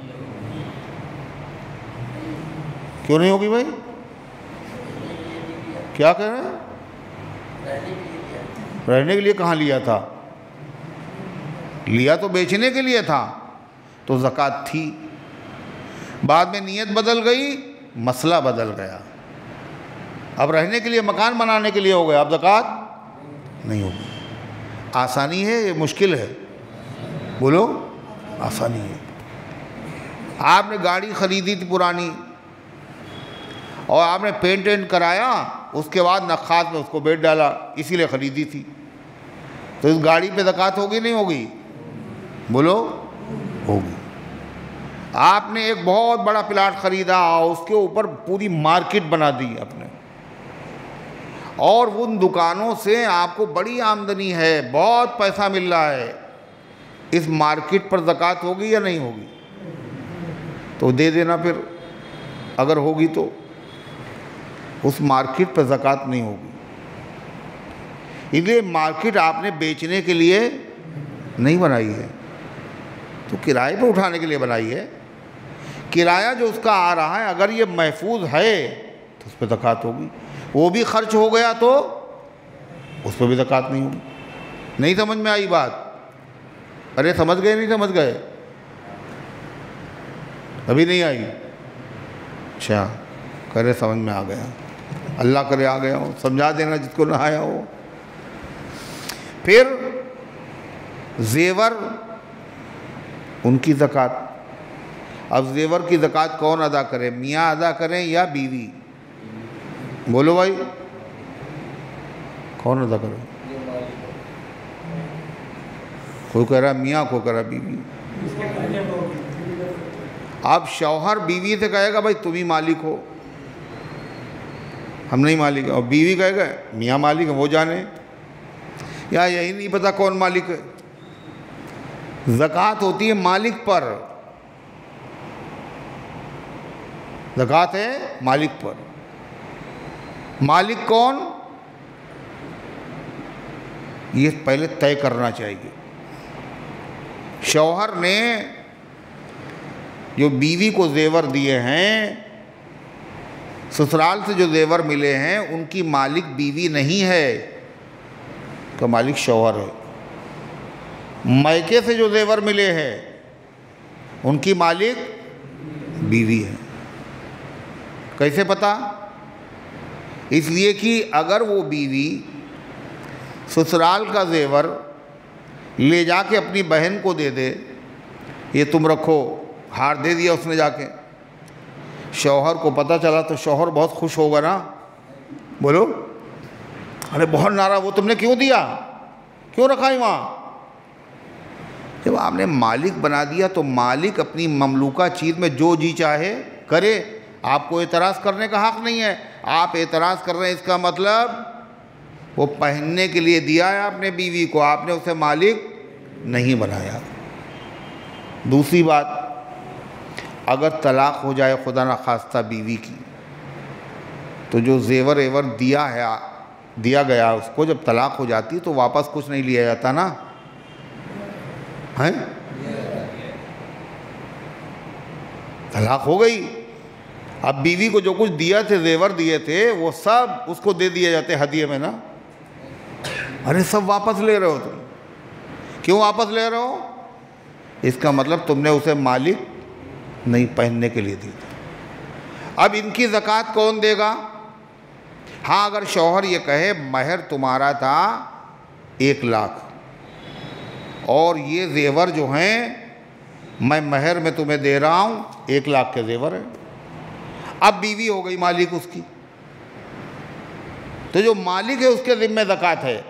کیوں نہیں ہوگی بھائی؟ کیا کہہ رہے ہیں؟ رہنے کے لیے کہاں لیا تھا؟ لیا تو بیچنے کے لیے تھا، تو زکوٰۃ تھی، بعد میں نیت بدل گئی، مسئلہ بدل گیا، اب رہنے کے لیے مکان بنانے کے لیے ہو گیا، اب زکوٰۃ نہیں ہوگی۔ آسانی ہے یہ مشکل ہے؟ بولو، آسانی ہے۔ آپ نے گاڑی خریدی تھی پرانی اور آپ نے پینٹ وینٹ کرایا، اس کے بعد نخاس میں اس کو بیچ ڈالا، اسی لیے خریدی تھی، تو اس گاڑی پہ زکوٰۃ ہوگی نہیں ہوگی؟ بولو، ہوگی۔ آپ نے ایک بہت بڑا پلاٹ خریدا اور اس کے اوپر پوری مارکیٹ بنا دی آپ نے، اور ان دکانوں سے آپ کو بڑی آمدنی ہے، بہت پیسہ مل رہا ہے، اس مارکیٹ پر زکوٰۃ ہوگی یا نہیں ہوگی؟ تو دے دینا پھر، اگر ہوگی تو۔ اس مارکیٹ پہ زکوٰۃ نہیں ہوگی، اس لیے مارکیٹ آپ نے بیچنے کے لیے نہیں بنائی ہے، تو کرائے پہ اٹھانے کے لیے بنائی ہے۔ کرایہ جو اس کا آ رہا ہے اگر یہ محفوظ ہے تو اس پہ زکوٰۃ ہوگی، وہ بھی خرچ ہو گیا تو اس پہ بھی زکوٰۃ نہیں ہوگی۔ نہیں سمجھ میں آئی بات؟ ارے سمجھ گئے نہیں سمجھ گئے؟ ابھی نہیں آئی؟ اچھا، کرے سمجھ میں آ گیا، اللہ کرے آ گیا ہو، سمجھا دینا جس کو نہ آیا ہو۔ پھر زیور، ان کی زکوٰۃ، اب زیور کی زکوٰۃ کون ادا کرے؟ میاں ادا کریں یا بیوی؟ بولو بھائی، کون ادا کرے؟ کوئی کہہ رہا میاں، کوئی کہہ رہا بیوی۔ اب شوہر بیوی سے کہے گا بھائی تم ہی مالک ہو، ہم نہیں مالک ہیں، اور بیوی کہے گا میاں مالک ہے، وہ جانے، یا یہی نہیں پتا کون مالک ہے۔ زکوٰۃ ہوتی ہے مالک پر، زکوٰۃ ہے مالک پر۔ مالک کون؟ یہ پہلے طے کرنا چاہیے۔ شوہر نے جو بیوی کو زیور دیے ہیں، سسرال سے جو زیور ملے ہیں، ان کی مالک بیوی نہیں ہے، کا مالک شوہر ہے۔ میکے سے جو زیور ملے ہیں ان کی مالک بیوی ہے۔ کیسے پتا؟ اس لیے کہ اگر وہ بیوی سسرال کا زیور لے جا کے اپنی بہن کو دے دے، یہ تم رکھو، ہار دے دیا اس نے جا کے، شوہر کو پتہ چلا تو شوہر بہت خوش ہوگا نا، بولو، ارے بہت نارا، وہ تم نے کیوں دیا، کیوں رکھا ہے وہاں؟ جب آپ نے مالک بنا دیا تو مالک اپنی مملوکہ چیز میں جو جی چاہے کرے، آپ کو اعتراض کرنے کا حق نہیں ہے۔ آپ اعتراض کر رہے ہیں، اس کا مطلب وہ پہننے کے لیے دیا ہے آپ نے بیوی کو، آپ نے اسے مالک نہیں بنایا۔ دوسری بات، اگر طلاق ہو جائے خدا نخواستہ بیوی کی، تو جو زیور ایور دیا ہے دیا گیا اس کو، جب طلاق ہو جاتی تو واپس کچھ نہیں لیا جاتا نا، ہیں؟ طلاق ہو گئی، اب بیوی کو جو کچھ دیا تھے، زیور دیے تھے، وہ سب اس کو دے دیے جاتے ہدیے میں نا، ارے سب واپس لے رہے ہو تم، کیوں واپس لے رہے ہو؟ اس کا مطلب تم نے اسے مالک نہیں پہننے کے لیے دی تھی۔ اب ان کی زکوٰۃ کون دے گا؟ ہاں اگر شوہر یہ کہے مہر تمہارا تھا ایک لاکھ اور یہ زیور جو ہیں میں مہر میں تمہیں دے رہا ہوں ایک لاکھ کے زیور ہیں، اب بیوی ہو گئی مالک اس کی، تو جو مالک ہے اس کے ذمہ زکوٰۃ ہے۔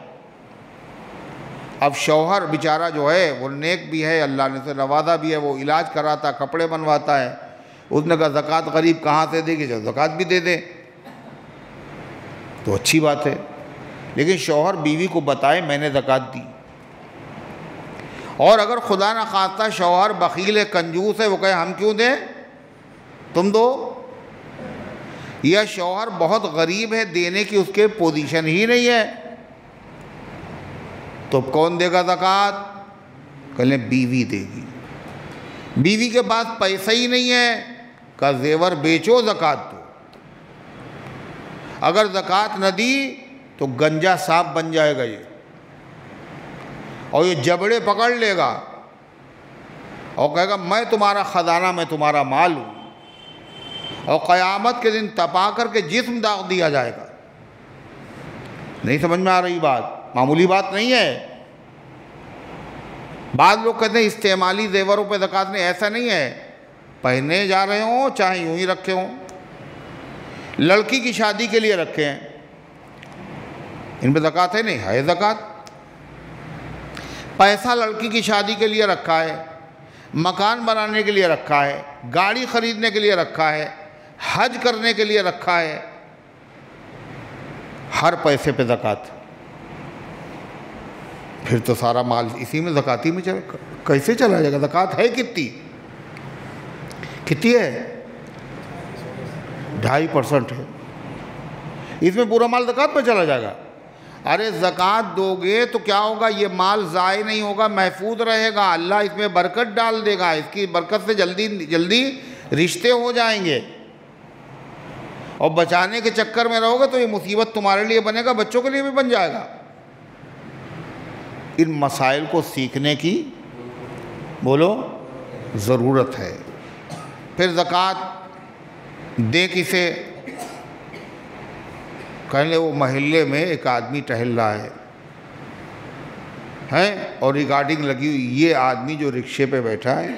اب شوہر بیچارہ جو ہے وہ نیک بھی ہے، اللہ نے اسے نوازا بھی ہے، وہ علاج کراتا، کپڑے بنواتا ہے، اس نے کہا زکوٰۃ غریب کہاں سے دے گی، جو زکوٰۃ بھی دے دے تو اچھی بات ہے، لیکن شوہر بیوی کو بتائے میں نے زکوٰۃ دی۔ اور اگر خدا نخواستہ شوہر بخیل ہے، کنجوس ہے، وہ کہے ہم کیوں دیں، تم دو، یا شوہر بہت غریب ہے، دینے کی اس کے پوزیشن ہی نہیں ہے، تو کون دے گا زکوٰۃ؟ کہلیں بیوی دے گی۔ بیوی کے پاس پیسہ ہی نہیں ہے، کہ زیور بیچو زکوٰۃ دو، اگر زکوٰۃ نہ دی تو گنجا سانپ بن جائے گا یہ، اور یہ جبڑے پکڑ لے گا اور کہے گا میں تمہارا خزانہ، میں تمہارا مال ہوں، اور قیامت کے دن تپا کر کے جسم داغ دیا جائے گا۔ نہیں سمجھ میں آ رہی بات؟ معمولی بات نہیں ہے۔ بعض لوگ کہتے ہیں استعمالی زیوروں پہ زکوٰۃ نہیں، ایسا نہیں ہے، پہنے جا رہے ہوں چاہے یوں ہی رکھے ہوں، لڑکی کی شادی کے لیے رکھے ہیں، ان پہ زکوٰۃ ہے؟ نہیں ہے زکوٰۃ۔ پیسہ لڑکی کی شادی کے لیے رکھا ہے، مکان بنانے کے لیے رکھا ہے، گاڑی خریدنے کے لیے رکھا ہے، حج کرنے کے لیے رکھا ہے، ہر پیسے پہ زکوٰۃ، پھر تو سارا مال اسی میں زکوٰۃ میں چلے، کیسے چلا جائے گا؟ زکوٰۃ ہے کتنی کتنی ہے؟ ڈھائی پرسنٹ ہے، اس میں پورا مال زکوٰۃ پہ چلا جائے گا؟ ارے زکوٰۃ دو گے تو کیا ہوگا؟ یہ مال ضائع نہیں ہوگا، محفوظ رہے گا، اللہ اس میں برکت ڈال دے گا، اس کی برکت سے جلدی جلدی رشتے ہو جائیں گے، اور بچانے کے چکر میں رہو گے تو یہ مصیبت تمہارے لیے بنے گا، بچوں کے لیے بھی بن جائے گا۔ ان مسائل کو سیکھنے کی بولو ضرورت ہے۔ پھر زکوٰۃ دے کسے؟ کہنے وہ محلے میں ایک آدمی ٹہل رہا ہے ہیں اور ریکارڈنگ لگی ہوئی، یہ آدمی جو رکشے پہ بیٹھا ہے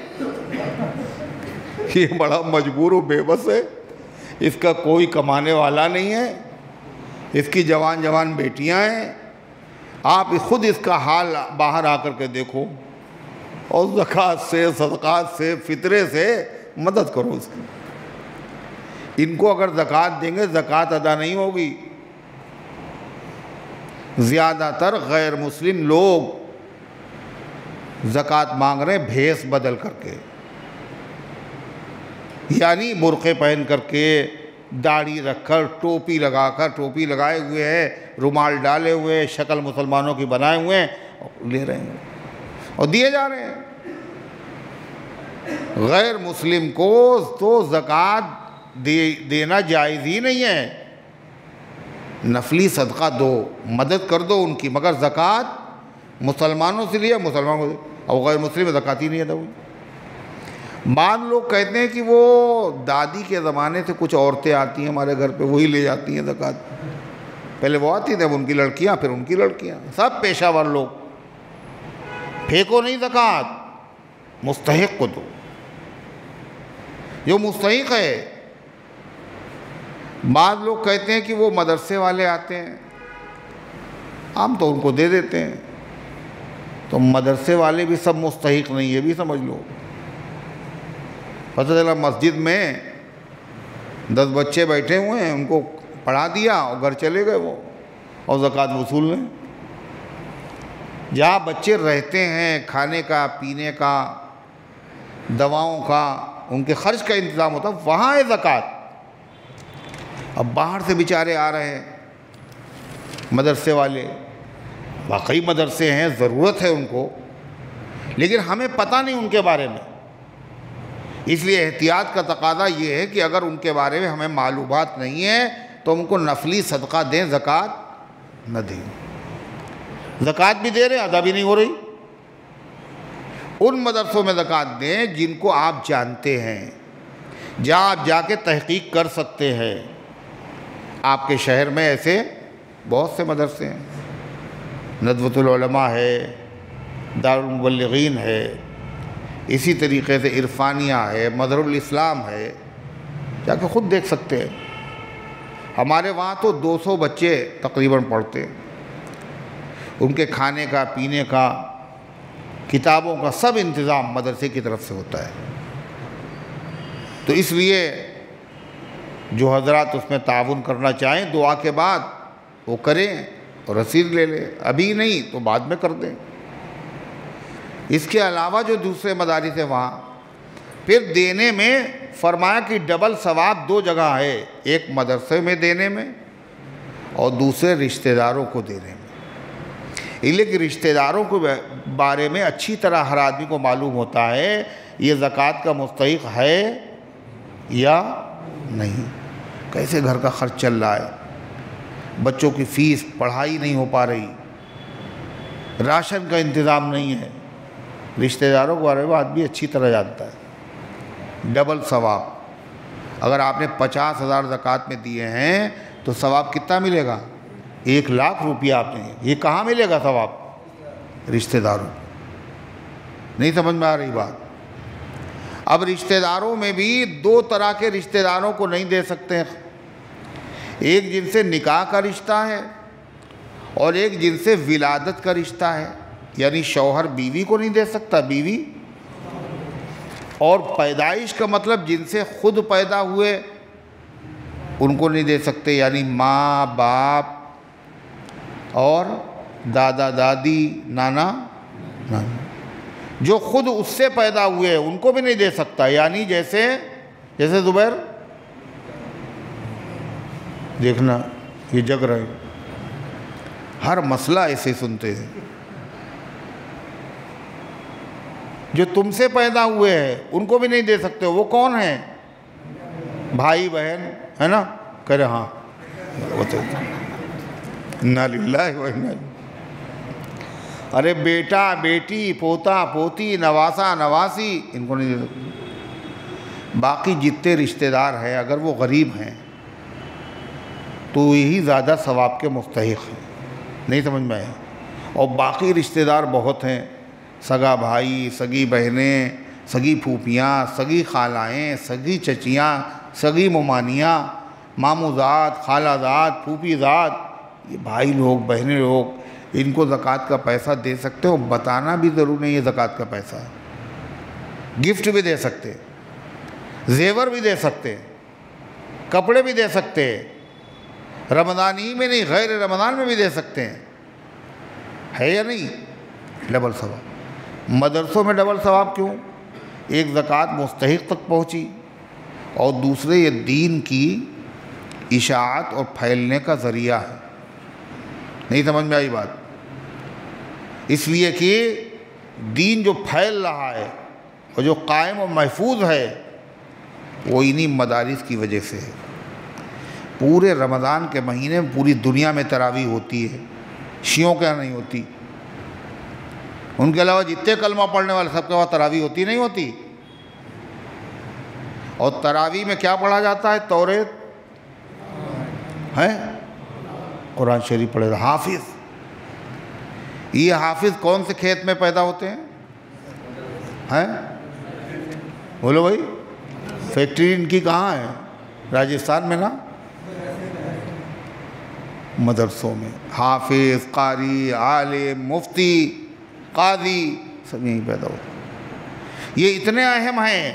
یہ بڑا مجبور و بے بس ہے، اس کا کوئی کمانے والا نہیں ہے، اس کی جوان جوان بیٹیاں ہیں، آپ خود اس کا حال باہر آ کر کے دیکھو، اور زکوٰۃ سے، صدقات سے، فطرے سے مدد کرو اس کی۔ ان کو اگر زکوٰۃ دیں گے زکوٰۃ ادا نہیں ہوگی۔ زیادہ تر غیر مسلم لوگ زکوٰۃ مانگ رہے ہیں بھیس بدل کر کے، یعنی برقعے پہن کر کے، داڑھی رکھ کر، ٹوپی لگا کر، ٹوپی لگائے ہوئے ہیں، رومال ڈالے ہوئے، شکل مسلمانوں کی بنائے ہوئے ہیں، لے رہے ہیں اور دیے جا رہے ہیں۔ غیر مسلم کو تو زکوٰۃ دینا جائز ہی نہیں ہے، نفلی صدقہ دو، مدد کر دو ان کی، مگر زکوٰۃ مسلمانوں سے لیا مسلمانوں سے، اور غیر مسلم زکوٰۃ ہی نہیں ادا ہوئی۔ بعض لوگ کہتے ہیں کہ وہ دادی کے زمانے سے کچھ عورتیں آتی ہیں ہمارے گھر پہ، وہی لے جاتی ہیں زکوٰۃ، پہلے وہ آتی تھے، اب ان کی لڑکیاں، پھر ان کی لڑکیاں، سب پیشہ ور لوگ۔ پھینکو نہیں زکوٰۃ، مستحق کو دو، جو مستحق ہے۔ بعض لوگ کہتے ہیں کہ وہ مدرسے والے آتے ہیں، ہم تو ان کو دے دیتے ہیں، تو مدرسے والے بھی سب مستحق نہیں، یہ بھی سمجھ لو۔ پتہ چلا مسجد میں دس بچے بیٹھے ہوئے ہیں، ان کو پڑھا دیا اور گھر چلے گئے وہ، اور زکوٰۃ وصول لیں۔ جہاں بچے رہتے ہیں، کھانے کا، پینے کا، دواؤں کا، ان کے خرچ کا انتظام ہوتا ہے، وہاں ہے زکوٰۃ۔ اب باہر سے بیچارے آ رہے ہیں مدرسے والے، واقعی مدرسے ہیں، ضرورت ہے ان کو، لیکن ہمیں پتہ نہیں ان کے بارے میں، اس لیے احتیاط کا تقاضا یہ ہے کہ اگر ان کے بارے میں ہمیں معلومات نہیں ہے تو ان کو نفلی صدقہ دیں، زکوٰۃ نہ دیں۔ زکوٰۃ بھی دے رہے ہیں، ادا بھی نہیں ہو رہی، ان مدرسوں میں زکوٰۃ دیں جن کو آپ جانتے ہیں، جہاں آپ جا کے تحقیق کر سکتے ہیں۔ آپ کے شہر میں ایسے بہت سے مدرسے ہیں، ندوۃ العلماء ہے، دارالمبلغین ہے، اسی طریقے سے عرفانیہ ہے، مظہر الاسلام ہے، جا کے خود دیکھ سکتے ہیں۔ ہمارے وہاں تو دو سو بچے تقریباً پڑھتے ہیں، ان کے کھانے کا، پینے کا، کتابوں کا سب انتظام مدرسے کی طرف سے ہوتا ہے۔ تو اس لیے جو حضرات اس میں تعاون کرنا چاہیں دعا کے بعد وہ کریں اور رسید لے لیں، ابھی نہیں تو بعد میں کر دیں۔ اس کے علاوہ جو دوسرے مدارس ہیں وہاں پھر دینے میں فرمایا کہ ڈبل ثواب دو جگہ ہے، ایک مدرسے میں دینے میں اور دوسرے رشتہ داروں کو دینے میں۔ لیکن رشتہ داروں کے بارے میں اچھی طرح ہر آدمی کو معلوم ہوتا ہے یہ زکوٰۃ کا مستحق ہے یا نہیں، کیسے گھر کا خرچ چل رہا ہے، بچوں کی فیس پڑھائی نہیں ہو پا رہی، راشن کا انتظام نہیں ہے، رشتہ داروں کے بارے میں آدمی اچھی طرح جانتا ہے۔ ڈبل ثواب، اگر آپ نے پچاس ہزار زکوٰۃ میں دیے ہیں تو ثواب کتنا ملے گا؟ ایک لاکھ روپیہ آپ نے، یہ کہاں ملے گا ثواب؟ رشتہ داروں۔ نہیں سمجھ میں آ رہی بات؟ اب رشتہ داروں میں بھی دو طرح کے رشتہ داروں کو نہیں دے سکتے، ایک جن سے نکاح کا رشتہ ہے اور ایک جن سے ولادت کا رشتہ ہے، یعنی شوہر بیوی کو نہیں دے سکتا، بیوی، اور پیدائش کا مطلب جن سے خود پیدا ہوئے ان کو نہیں دے سکتے، یعنی ماں باپ اور دادا دادی، نانا نانی، جو خود اس سے پیدا ہوئے ان کو بھی نہیں دے سکتا، یعنی جیسے جیسے زبیر دیکھنا یہ جگ رہے، ہر مسئلہ ایسے سنتے ہیں، جو تم سے پیدا ہوئے ہیں ان کو بھی نہیں دے سکتے، وہ کون ہیں؟ بھائی بہن ہے نا، کہہ رہے ہاں، انا للہ و انا الیہ، ارے بیٹا بیٹی پوتا پوتی نواسا نواسی ان کو نہیں دے سکتے۔ باقی جتنے رشتہ دار ہیں اگر وہ غریب ہیں تو یہی زیادہ ثواب کے مستحق ہیں، نہیں سمجھ میں آئے؟ اور باقی رشتہ دار بہت ہیں، سگا بھائی، سگی بہنیں، سگی پھوپھیاں، سگی خالائیں، سگی چچیاں، سگی ممانیاں، ماموں ذات، خالہ ذات، پھوپھی ذات، یہ بھائی لوگ بہنیں لوگ ان کو زکوٰۃ کا پیسہ دے سکتے ہو، بتانا بھی ضرور نہیں یہ زکوٰۃ کا پیسہ ہے، گفٹ بھی دے سکتے، زیور بھی دے سکتے، کپڑے بھی دے سکتے، رمضان ہی میں نہیں غیر رمضان میں بھی دے سکتے ہیں، ہے یا نہیں؟ ڈبل ثواب۔ مدرسوں میں ڈبل ثواب کیوں؟ ایک زکوٰۃ مستحق تک پہنچی اور دوسرے یہ دین کی اشاعت اور پھیلنے کا ذریعہ ہے، نہیں سمجھ میں آئی بات؟ اس لیے کہ دین جو پھیل رہا ہے اور جو قائم و محفوظ ہے وہ انہی مدارس کی وجہ سے ہے۔ پورے رمضان کے مہینے میں پوری دنیا میں تراویح ہوتی ہے، شیعوں کے یہاں نہیں ہوتی، ان کے علاوہ جتنے کلمہ پڑھنے والے سب کے وہاں تراویح ہوتی نہیں ہوتی۔ اور تراویح میں کیا پڑھا جاتا ہے؟ توریت ہے، قرآن شریف پڑھے گا، حافظ۔ یہ حافظ کون سے کھیت میں پیدا ہوتے ہیں؟ ہیں بولو بھائی، فیکٹری ان کی کہاں ہے؟ راجستھان میں نا، مدرسوں میں حافظ، قاری، عالم، مفتی، قاضی سب یہیں پیدا ہوتے ہیں۔ یہ اتنے اہم ہیں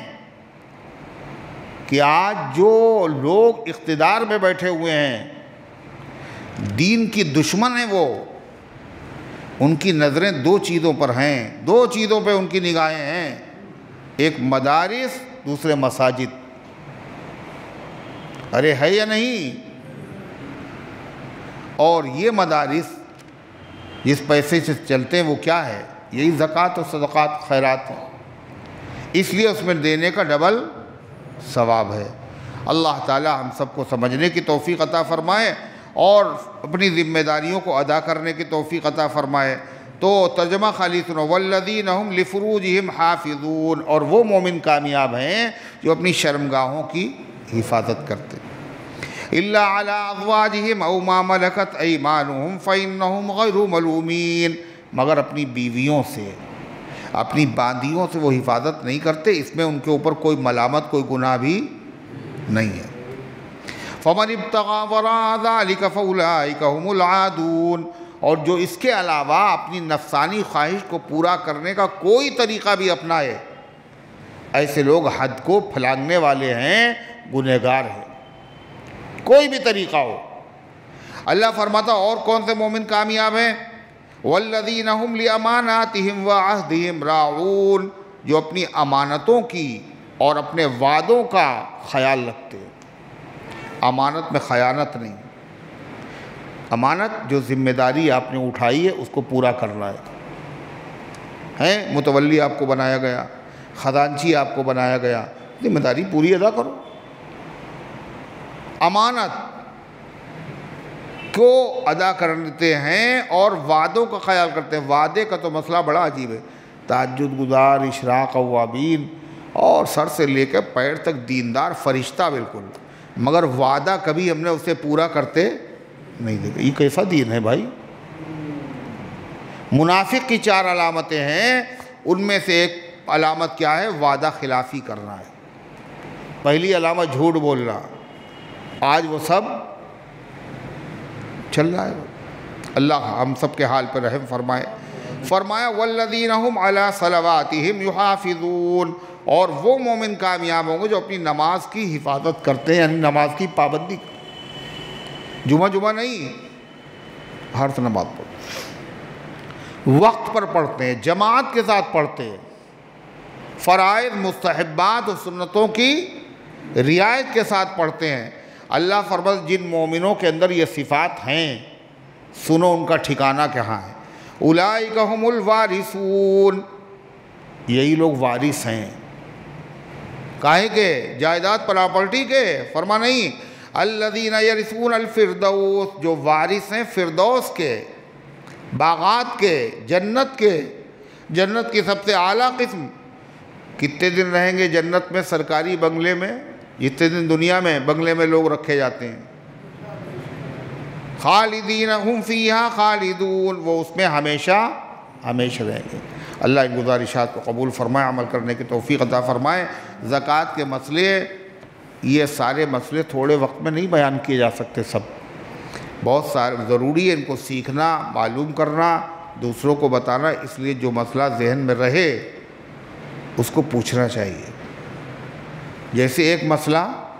کہ آج جو لوگ اقتدار میں بیٹھے ہوئے ہیں، دین کی دشمن ہیں، وہ ان کی نظریں دو چیزوں پر ہیں، دو چیزوں پہ ان کی نگاہیں ہیں، ایک مدارس، دوسرے مساجد۔ ارے ہے یا نہیں؟ اور یہ مدارس جس پیسے سے چلتے ہیں وہ کیا ہے؟ یہی زکوٰۃ و صدقات خیرات ہیں، اس لیے اس میں دینے کا ڈبل ثواب ہے۔ اللہ تعالی ہم سب کو سمجھنے کی توفیق عطا فرمائے اور اپنی ذمہ داریوں کو ادا کرنے کی توفیق عطا فرمائے۔ تو ترجمہ خالی سنو، والذین هم لفروجہم حافظون، اور وہ مومن کامیاب ہیں جو اپنی شرمگاہوں کی حفاظت کرتے ہیں، الا علی ازواجہم او ما ملکت ایمانہم فانہم غیر ملومین، مگر اپنی بیویوں سے، اپنی باندیوں سے وہ حفاظت نہیں کرتے، اس میں ان کے اوپر کوئی ملامت، کوئی گناہ بھی نہیں ہے۔ فمن ابتغى وراء ذلك فاولئک هم العادون، اور جو اس کے علاوہ اپنی نفسانی خواہش کو پورا کرنے کا کوئی طریقہ بھی اپنائے، ایسے لوگ حد کو پھلانگنے والے ہیں، گنہگار ہیں، کوئی بھی طریقہ ہو۔ اللہ فرماتا اور کون سے مومن کامیاب ہیں؟ والذین هم لاماناتہم وعہدہم راعون، جو اپنی امانتوں کی اور اپنے وعدوں کا خیال رکھتے ہیں، امانت میں خیانت نہیں، امانت جو ذمہ داری آپ نے اٹھائی ہے اس کو پورا کرنا ہے، ہیں متولی آپ کو بنایا گیا، خزانچی آپ کو بنایا گیا، ذمہ داری پوری ادا کرو۔ امانت کو ادا کرتے ہیں اور وعدوں کا خیال کرتے ہیں۔ وعدے کا تو مسئلہ بڑا عجیب ہے، تہجد گزار، اشراق اوابین، اور سر سے لے کے پیر تک دیندار فرشتہ بالکل، مگر وعدہ کبھی ہم نے اسے پورا کرتے نہیں دیکھا۔ یہ کیسا دین ہے بھائی؟ منافق کی چار علامتیں ہیں، ان میں سے ایک علامت کیا ہے؟ وعدہ خلافی کرنا ہے۔ پہلی علامت جھوٹ بولنا، آج وہ سب چل رہا ہے۔ اللہ ہم سب کے حال پر رحم فرمائے۔ فرمایا والذین هم علی صلواتہم یحافظون، اور وہ مومن کامیاب ہوں گے جو اپنی نماز کی حفاظت کرتے ہیں، یعنی نماز کی پابندی، جمعہ جمعہ نہیں، ہر نماز پڑھتے، وقت پر پڑھتے ہیں، جماعت کے ساتھ پڑھتے ہیں، فرائض، مستحبات و سنتوں کی رعایت کے ساتھ پڑھتے ہیں۔ اللہ فرماتا جن مومنوں کے اندر یہ صفات ہیں، سنو ان کا ٹھکانہ کہاں ہے؟ اولئک هم الوارثون، یہی لوگ وارث ہیں۔ کاہے کے؟ جائیداد پراپرٹی کے؟ فرما نہیں، الذین یرثون الفردوس، جو وارث ہیں فردوس کے، باغات کے، جنت کے، جنت کی سب سے اعلیٰ قسم۔ کتنے دن رہیں گے جنت میں سرکاری بنگلے میں؟ جتنے دن دنیا میں بنگلے میں لوگ رکھے جاتے ہیں۔ خالدین ہم فیہا خالدون، وہ اس میں ہمیشہ ہمیشہ رہیں گے۔ اللہ ان گزارشات کو قبول فرمائے، عمل کرنے کی توفیق عطا فرمائے۔ زکوٰۃ کے مسئلے، یہ سارے مسئلے تھوڑے وقت میں نہیں بیان کیے جا سکتے، سب بہت سارے ضروری ہے ان کو سیکھنا، معلوم کرنا، دوسروں کو بتانا، اس لیے جو مسئلہ ذہن میں رہے اس کو پوچھنا چاہیے۔ جیسے ایک مسئلہ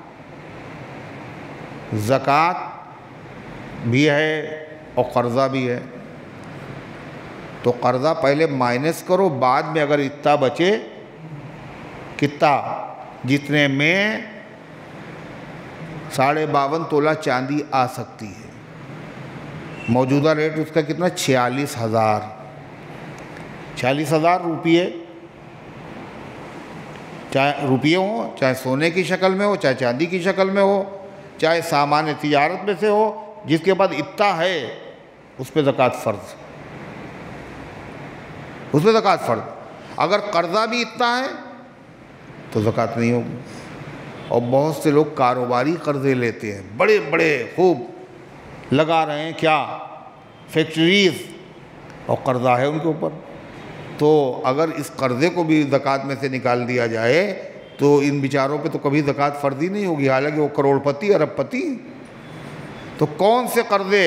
زکوٰۃ بھی ہے اور قرضہ بھی ہے، تو قرضہ پہلے مائنس کرو، بعد میں اگر اتنا بچے، کتنا؟ جتنے میں ساڑھے باون تولہ چاندی آ سکتی ہے، موجودہ ریٹ اس کا کتنا؟ چھیالیس ہزار چھیالیس ہزار روپیے، چاہے روپیے ہوں، چاہے سونے کی شکل میں ہو، چاہے چاندی کی شکل میں ہو، چاہے سامان تجارت میں سے ہو، جس کے بعد اتنا ہے اس پہ زکوٰۃ فرض، اس پہ زکوٰۃ فرض۔ اگر قرضہ بھی اتنا ہے تو زکوٰۃ نہیں ہوگی۔ اور بہت سے لوگ کاروباری قرضے لیتے ہیں، بڑے بڑے خوب لگا رہے ہیں، کیا فیکٹریز، اور قرضہ ہے ان کے اوپر۔ تو اگر اس قرضے کو بھی زکوٰۃ میں سے نکال دیا جائے تو ان بیچاروں پہ تو کبھی زکوٰۃ فرض ہی نہیں ہوگی، حالانکہ وہ کروڑ پتی، ارب پتی۔ تو کون سے قرضے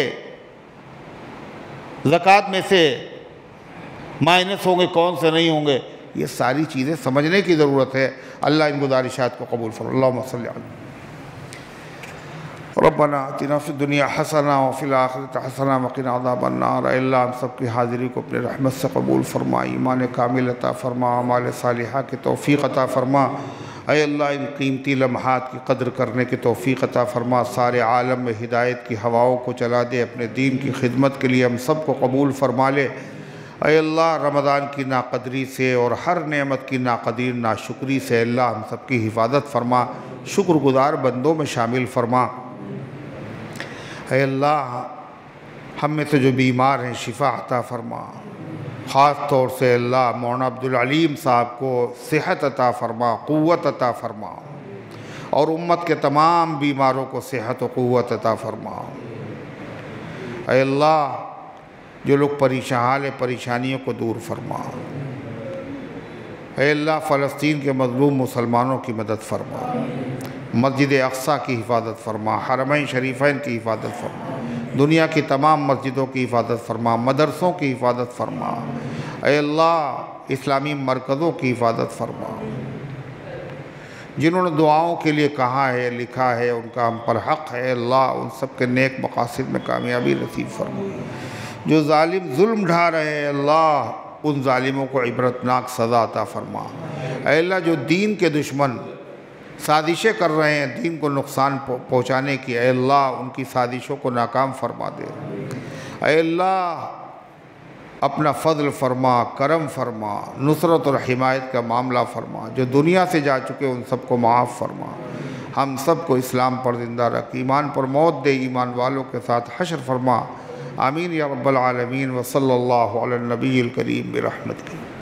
زکوٰۃ میں سے مائنس ہوں گے، کون سے نہیں ہوں گے، یہ ساری چیزیں سمجھنے کی ضرورت ہے۔ اللہ ان گزارشات کو قبول فرمائے۔ اللہم صلی علی ربنا آتنا فی الدنیا حسنہ وفی الآخرۃ حسنہ وقنا عذاب النار۔ اے اللہ ہم سب کی حاضری کو اپنے رحمت سے قبول فرما، ایمان کامل عطا فرما، اعمال صالحہ کی توفیق عطا فرما۔ اے اللہ ان قیمتی لمحات کی قدر کرنے کی توفیق عطا فرما، سارے عالم میں ہدایت کی ہواؤں کو چلا دے، اپنے دین کی خدمت کے لیے ہم سب کو قبول فرما لے۔ اے اللہ رمضان کی ناقدری سے اور ہر نعمت کی ناقدیر ناشکری سے اللہ ہم سب کی حفاظت فرما، شکر گزار بندوں میں شامل فرما۔ اے اللہ ہم میں سے جو بیمار ہیں شفا عطا فرما، خاص طور سے اللہ مولانا عبدالعلیم صاحب کو صحت عطا فرما، قوت عطا فرما، اور امت کے تمام بیماروں کو صحت و قوت عطا فرما۔ اے اللہ جو لوگ پریشان حال پریشانیوں کو دور فرما۔ اے اللہ فلسطین کے مظلوم مسلمانوں کی مدد فرما، مسجد اقصیٰ کی حفاظت فرما، حرمین شریفین کی حفاظت فرما، دنیا کی تمام مسجدوں کی حفاظت فرما، مدرسوں کی حفاظت فرما۔ اے اللہ اسلامی مرکزوں کی حفاظت فرما۔ جنہوں نے دعاؤں کے لیے کہا ہے، لکھا ہے، ان کا ہم پر حق ہے، اللہ ان سب کے نیک مقاصد میں کامیابی نصیب فرما۔ جو ظالم ظلم ڈھا رہے ہیں اللہ ان ظالموں کو عبرتناک سزا عطا فرما۔ اے اللہ جو دین کے دشمن سازشیں کر رہے ہیں دین کو نقصان پہنچانے کی، اے اللہ ان کی سازشوں کو ناکام فرما دے۔ اے اللہ اپنا فضل فرما، کرم فرما، نصرت اور حمایت کا معاملہ فرما۔ جو دنیا سے جا چکے ان سب کو معاف فرما۔ ہم سب کو اسلام پر زندہ رکھ، ایمان پر موت دے، ایمان والوں کے ساتھ حشر فرما۔ آمین یا رب العالمین، وصلی اللہ علی النبی الکریم برحمتک۔